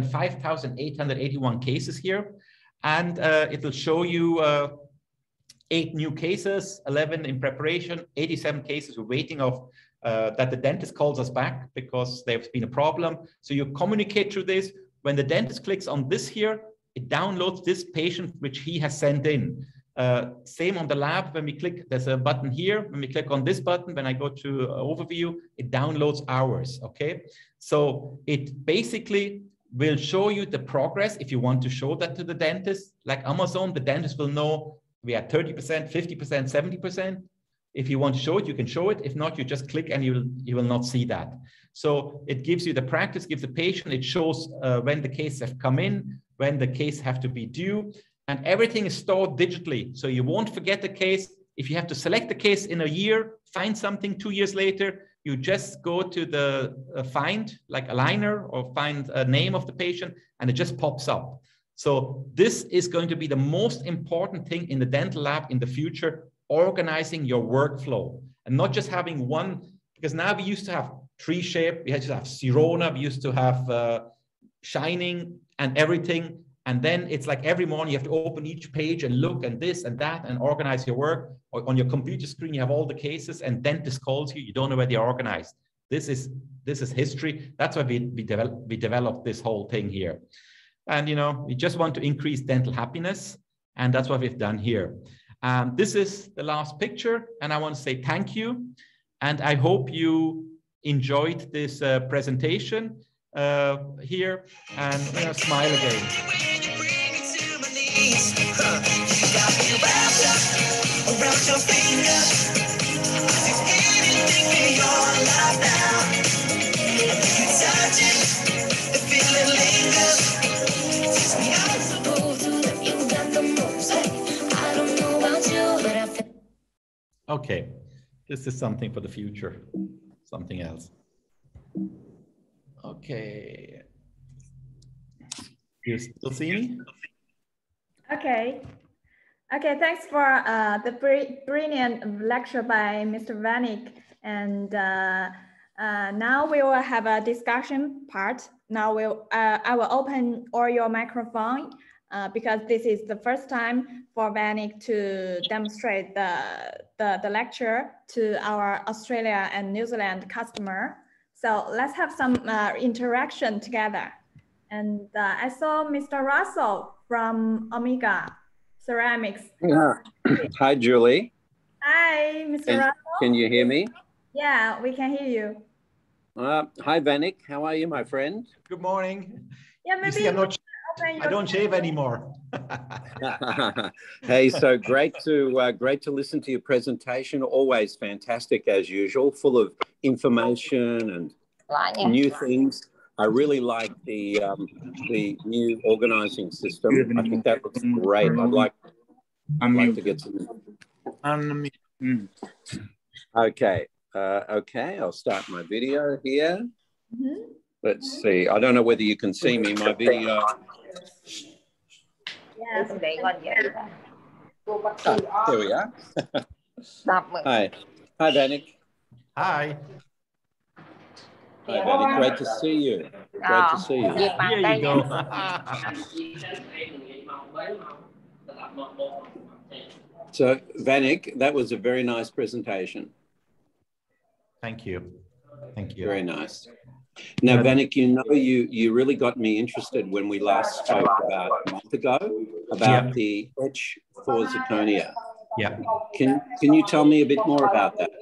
5,881 cases here, and it'll show you 8 new cases, 11 in preparation, 87 cases we're waiting of that the dentist calls us back because there's been a problem. So you communicate through this. When the dentist clicks on this here, it downloads this patient which he has sent in. Same on the lab, when we click, there's a button here. When we click on this button, when I go to overview, it downloads ours, okay? So it basically will show you the progress. If you want to show that to the dentist, like Amazon, the dentist will know we are 30%, 50%, 70%. If you want to show it, you can show it. If not, you just click and you will not see that. So it gives you the practice, gives the patient, it shows when the cases have come in, when the case have to be due, and everything is stored digitally. So you won't forget the case. If you have to select the case in a year, find something 2 years later, you just go to the find, like a liner, or find a name of the patient, and it just pops up. So this is going to be the most important thing in the dental lab in the future, organizing your workflow and not just having one, because now we used to have tree shape, we used to have Sirona, we used to have Shining and everything. And then it's like every morning you have to open each page and look and this and that and organize your work. Or on your computer screen, you have all the cases and dentist calls you, you don't know where they're organized. This is history. That's why we developed this whole thing here. And, you know, we just want to increase dental happiness. And that's what we've done here. This is the last picture. And I want to say thank you. And I hope you enjoyed this presentation here, and smile again. Okay, this is something for the future, something else. Okay. You still see me? Okay. Okay, thanks for the brilliant lecture by Mr. Vanik. And now we will have a discussion part. Now I will open all your microphone because this is the first time for Vanik to demonstrate the lecture to our Australia and New Zealand customer. So let's have some interaction together. And I saw Mr. Russell from Omega Ceramics. Yeah. Hi, Julie. Hi, Mr. Russell. Can you hear me? Yeah, we can hear you. Hi, Vanik. How are you, my friend? Good morning. Yeah, maybe you see, I don't shave anymore. Hey, so great to listen to your presentation. Always fantastic as usual, full of information and new things. I really like the new organizing system. I think that looks great. I'd like to get some. Okay. Okay, I'll start my video here. Mm-hmm. Let's see. I don't know whether you can see me. My video. Yes. There we are. Hi. Hi, Vanik. Hi. Hi, Vanik. Great to see you. Great to see you. Here you go. So, Vanik, that was a very nice presentation. Thank you. Thank you. Very nice. Now, Vanik, you know, you really got me interested when we last spoke about a month ago about the etch for zirconia. Yeah. Can you tell me a bit more about that?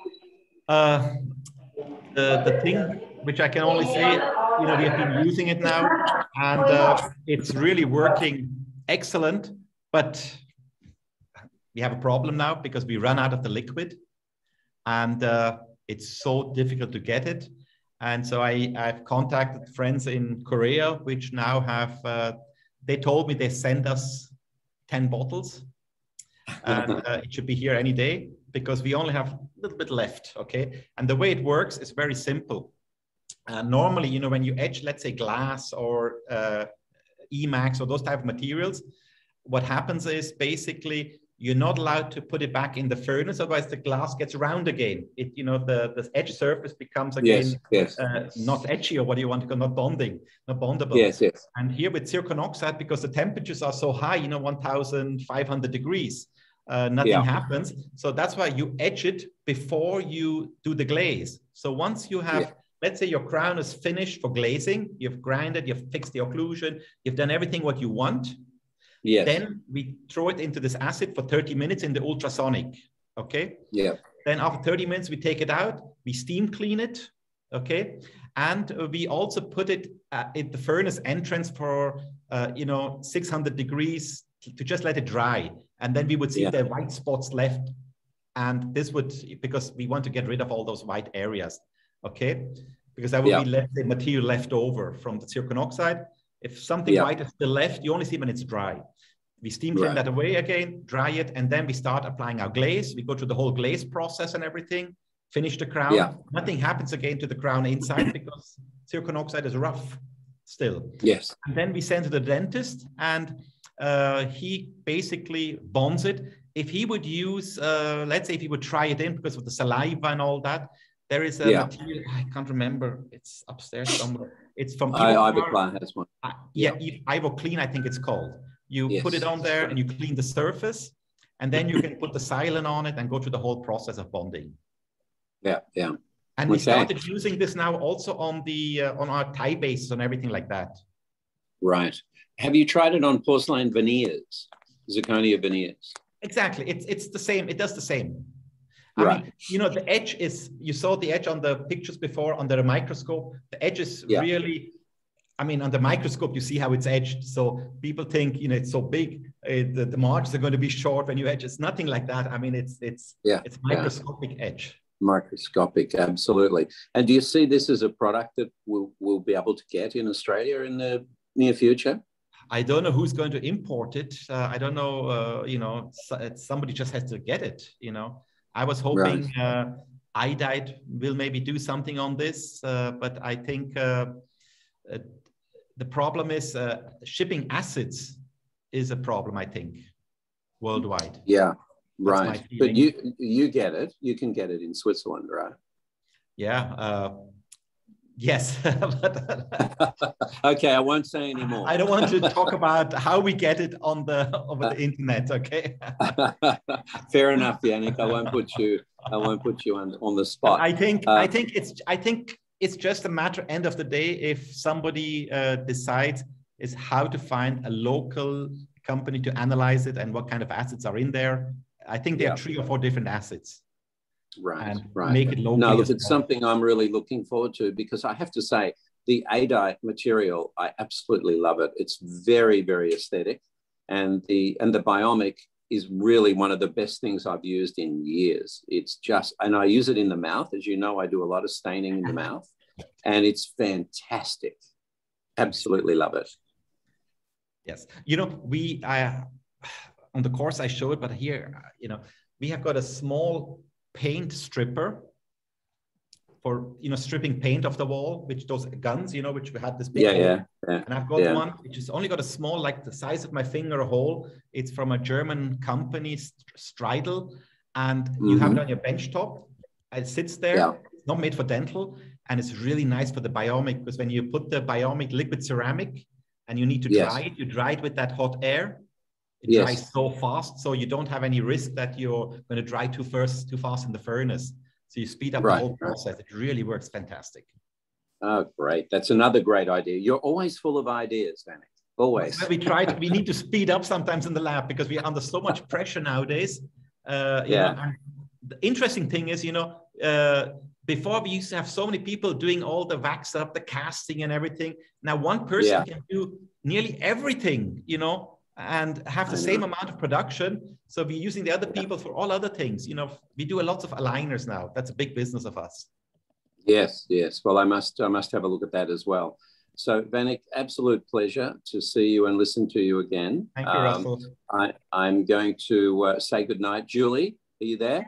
The thing which I can only say, you know, we have been using it now, and it's really working excellent. But we have a problem now because we run out of the liquid, and it's so difficult to get it. And so I've contacted friends in Korea, which now have, they told me they send us 10 bottles and it should be here any day because we only have a little bit left, okay? And the way it works is very simple. Normally, you know, when you etch, let's say glass or Emax or those type of materials, what happens is basically you're not allowed to put it back in the furnace, otherwise the glass gets round again. It, you know, the edge surface becomes again not etchy, or what do you want to call, not bonding, not bondable. Yes, yes. And here with zircon oxide, because the temperatures are so high, you know, 1,500 degrees, nothing happens. So that's why you etch it before you do the glaze. So once you have, let's say your crown is finished for glazing, you've grinded, you've fixed the occlusion, you've done everything what you want. Yes. Then we throw it into this acid for 30 minutes in the ultrasonic. Okay. Yeah. Then after 30 minutes, we take it out, we steam clean it. Okay. And we also put it in the furnace entrance for, 600 degrees to just let it dry. And then we would see the white spots left. And this would, because we want to get rid of all those white areas. Okay. Because that would be the material left over from the zircon oxide. If something white is still left, you only see when it's dry. We steam clean that away again, dry it, and then we start applying our glaze. We go through the whole glaze process and everything, finish the crown. Yeah. Nothing happens again to the crown inside because zircon oxide is rough still. Yes. And then we send to the dentist, and he basically bonds it. If he would use, let's say if he would try it in because of the saliva and all that, there is a material, I can't remember, it's upstairs somewhere. It's from Ivoclar has one. Ivoclean, I think it's called. You put it on there and you clean the surface, and then you can put the silane on it and go through the whole process of bonding. Yeah, yeah. And we started using this now also on the on our tie bases and everything like that. Right. Have you tried it on porcelain veneers, zirconia veneers? Exactly. It's the same. It does the same. I mean, the edge is, you saw the edge on the pictures before under a microscope. The edge is really, I mean, under microscope, you see how it's edged. So people think, it's so big, the margins are going to be short when you edge. It's nothing like that. I mean, it's microscopic edge. Microscopic, absolutely. And do you see this as a product that we'll be able to get in Australia in the near future? I don't know who's going to import it. I don't know, somebody just has to get it, I was hoping Aidite will maybe do something on this, but I think the problem is shipping acids is a problem, I think, worldwide. Yeah, right. But you get it. You can get it in Switzerland, right? Yeah. Yes. Okay, I won't say anymore. I don't want to talk about how we get it over the internet. Okay. Fair enough, Vanik. I won't put you on the spot. I think it's just a matter, end of the day, if somebody decides is how to find a local company to analyze it and what kind of acids are in there. I think there are 3 or 4 different acids. Right. Make it local. No, look, it's something I'm really looking forward to, because I have to say the Aidite material, I absolutely love it. It's very, very aesthetic, and the biomic is really one of the best things I've used in years. It's just, and I use it in the mouth, as you know, I do a lot of staining in the mouth, and it's fantastic. Absolutely love it. Yes, on the course I showed, but here, we have got a small paint stripper for stripping paint off the wall, which those guns, which we had this big hole. And I've got one which has only got a small, like the size of my finger hole. It's from a German company, Streidel, and you have it on your bench top. It sits there. It's not made for dental, and it's really nice for the biomic, because when you put the biomic liquid ceramic and you need to dry it, you dry it with that hot air. It dries so fast, so you don't have any risk that you're going to dry too fast in the furnace. So you speed up the whole process. It really works fantastic. Oh, great. That's another great idea. You're always full of ideas, Vanik. Always. We need to speed up sometimes in the lab, because we're under so much pressure nowadays. And the interesting thing is, before we used to have so many people doing all the wax up, the casting and everything. Now one person can do nearly everything, and have the same amount of production. So we're using the other people for all other things. We do a lot of aligners now. That's a big business of us. Yes. Well, I must have a look at that as well. So Vanik, absolute pleasure to see you and listen to you again. Thank you, Russell. I'm going to say goodnight. Julie, are you there?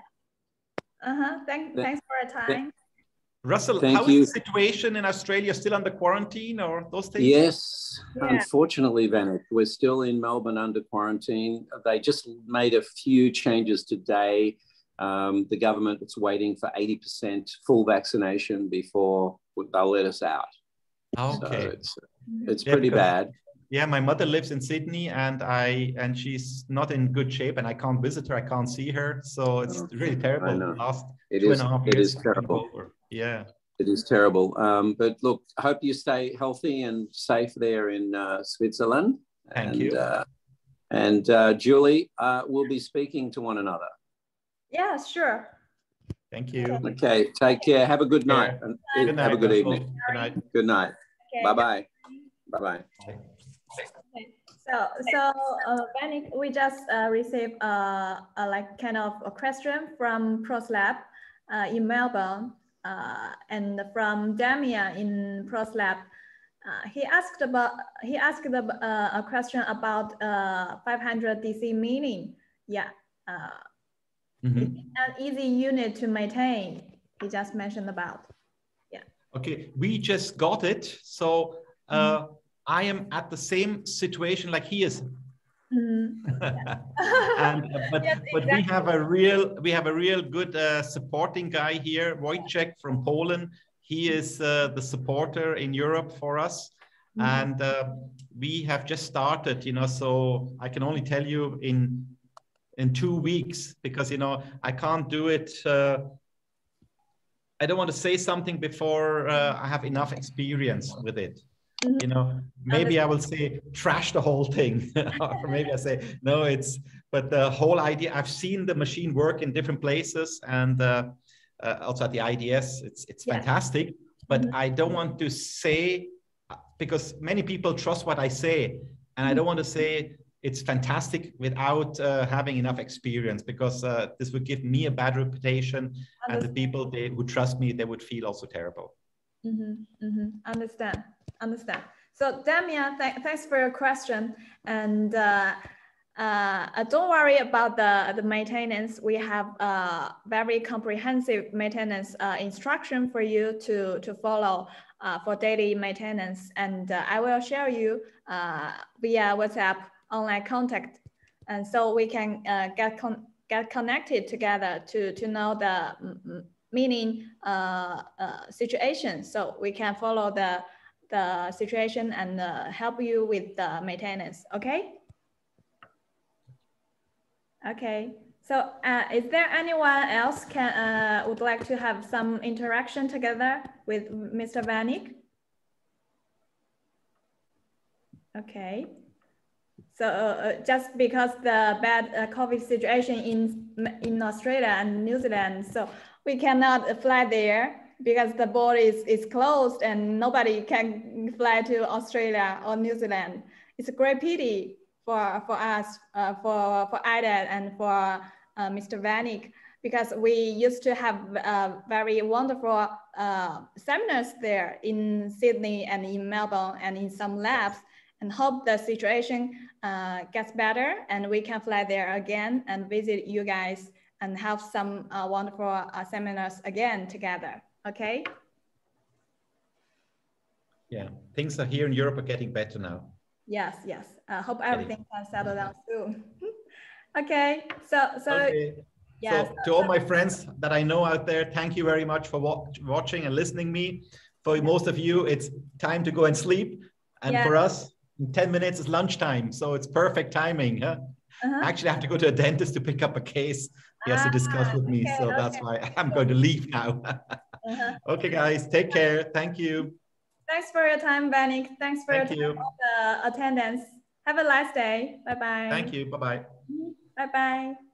Thanks for your time. Russell, how is the situation in Australia? Still under quarantine or those things? Yes, unfortunately, Vanik, we're still in Melbourne under quarantine. They just made a few changes today. The government is waiting for 80% full vaccination before they'll let us out. Okay. So it's pretty bad. Yeah, my mother lives in Sydney, and she's not in good shape, and I can't visit her. I can't see her, so it's really terrible. I know. Last It 2.5 years. It is terrible. Yeah. It is terrible. But look, I hope you stay healthy and safe there in Switzerland. Thank you. And Julie, we'll be speaking to one another. Yeah, sure. Thank you. Okay, take care. Have a good night. And good night. Have a good evening. Good night. Good night. Okay. Bye-bye. Bye-bye. Okay. So Vanik, we just received like kind of a question from ProsLab in Melbourne, and from Damien in ProsLab. He asked a question about 500 DC meaning. Yeah, it's an easy unit to maintain. He just mentioned about. Yeah. Okay, we just got it. So I am at the same situation like he is. But we have a real good supporting guy here, Wojciech from Poland. He is the supporter in Europe for us, and we have just started. So I can only tell you in 2 weeks, because I can't do it. I don't want to say something before I have enough experience with it. Maybe I will say trash the whole thing, or maybe I say no. But the whole idea. I've seen the machine work in different places, and also at the IDS, it's fantastic. But I don't want to say, because many people trust what I say, and I don't want to say it's fantastic without having enough experience, because this would give me a bad reputation, and the people who trust me, they would feel also terrible. Understand. So Damien, thanks for your question, and don't worry about the maintenance. We have a very comprehensive maintenance instruction for you to follow for daily maintenance, and I will share you via WhatsApp online contact, and so we can get connected together to know the meaning situation, so we can follow the situation and help you with the maintenance. Okay. So is there anyone else would like to have some interaction together with Mr. Vanik? Okay. So just because the bad COVID situation in Australia and New Zealand, so we cannot fly there because the border is closed and nobody can fly to Australia or New Zealand. It's a great pity for us, for Aidite and for Mr. Vanik, because we used to have very wonderful seminars there in Sydney and in Melbourne and in some labs, and hope the situation gets better and we can fly there again and visit you guys and have some wonderful seminars again together. Okay. Yeah, things are here in Europe are getting better now. Yes. Hope everything can settle down soon. Okay. So yes. So to all my friends that I know out there, thank you very much for watching and listening me. For most of you, it's time to go and sleep, and for us, in 10 minutes is lunchtime, so it's perfect timing. Huh? Actually, I have to go to a dentist to pick up a case he has to discuss with me, so that's why I'm going to leave now. Okay, guys, take care. Thank you. Thanks for your time, Vanik. Thanks for your attendance. Have a nice day. Bye-bye. Thank you. Bye-bye. Bye-bye.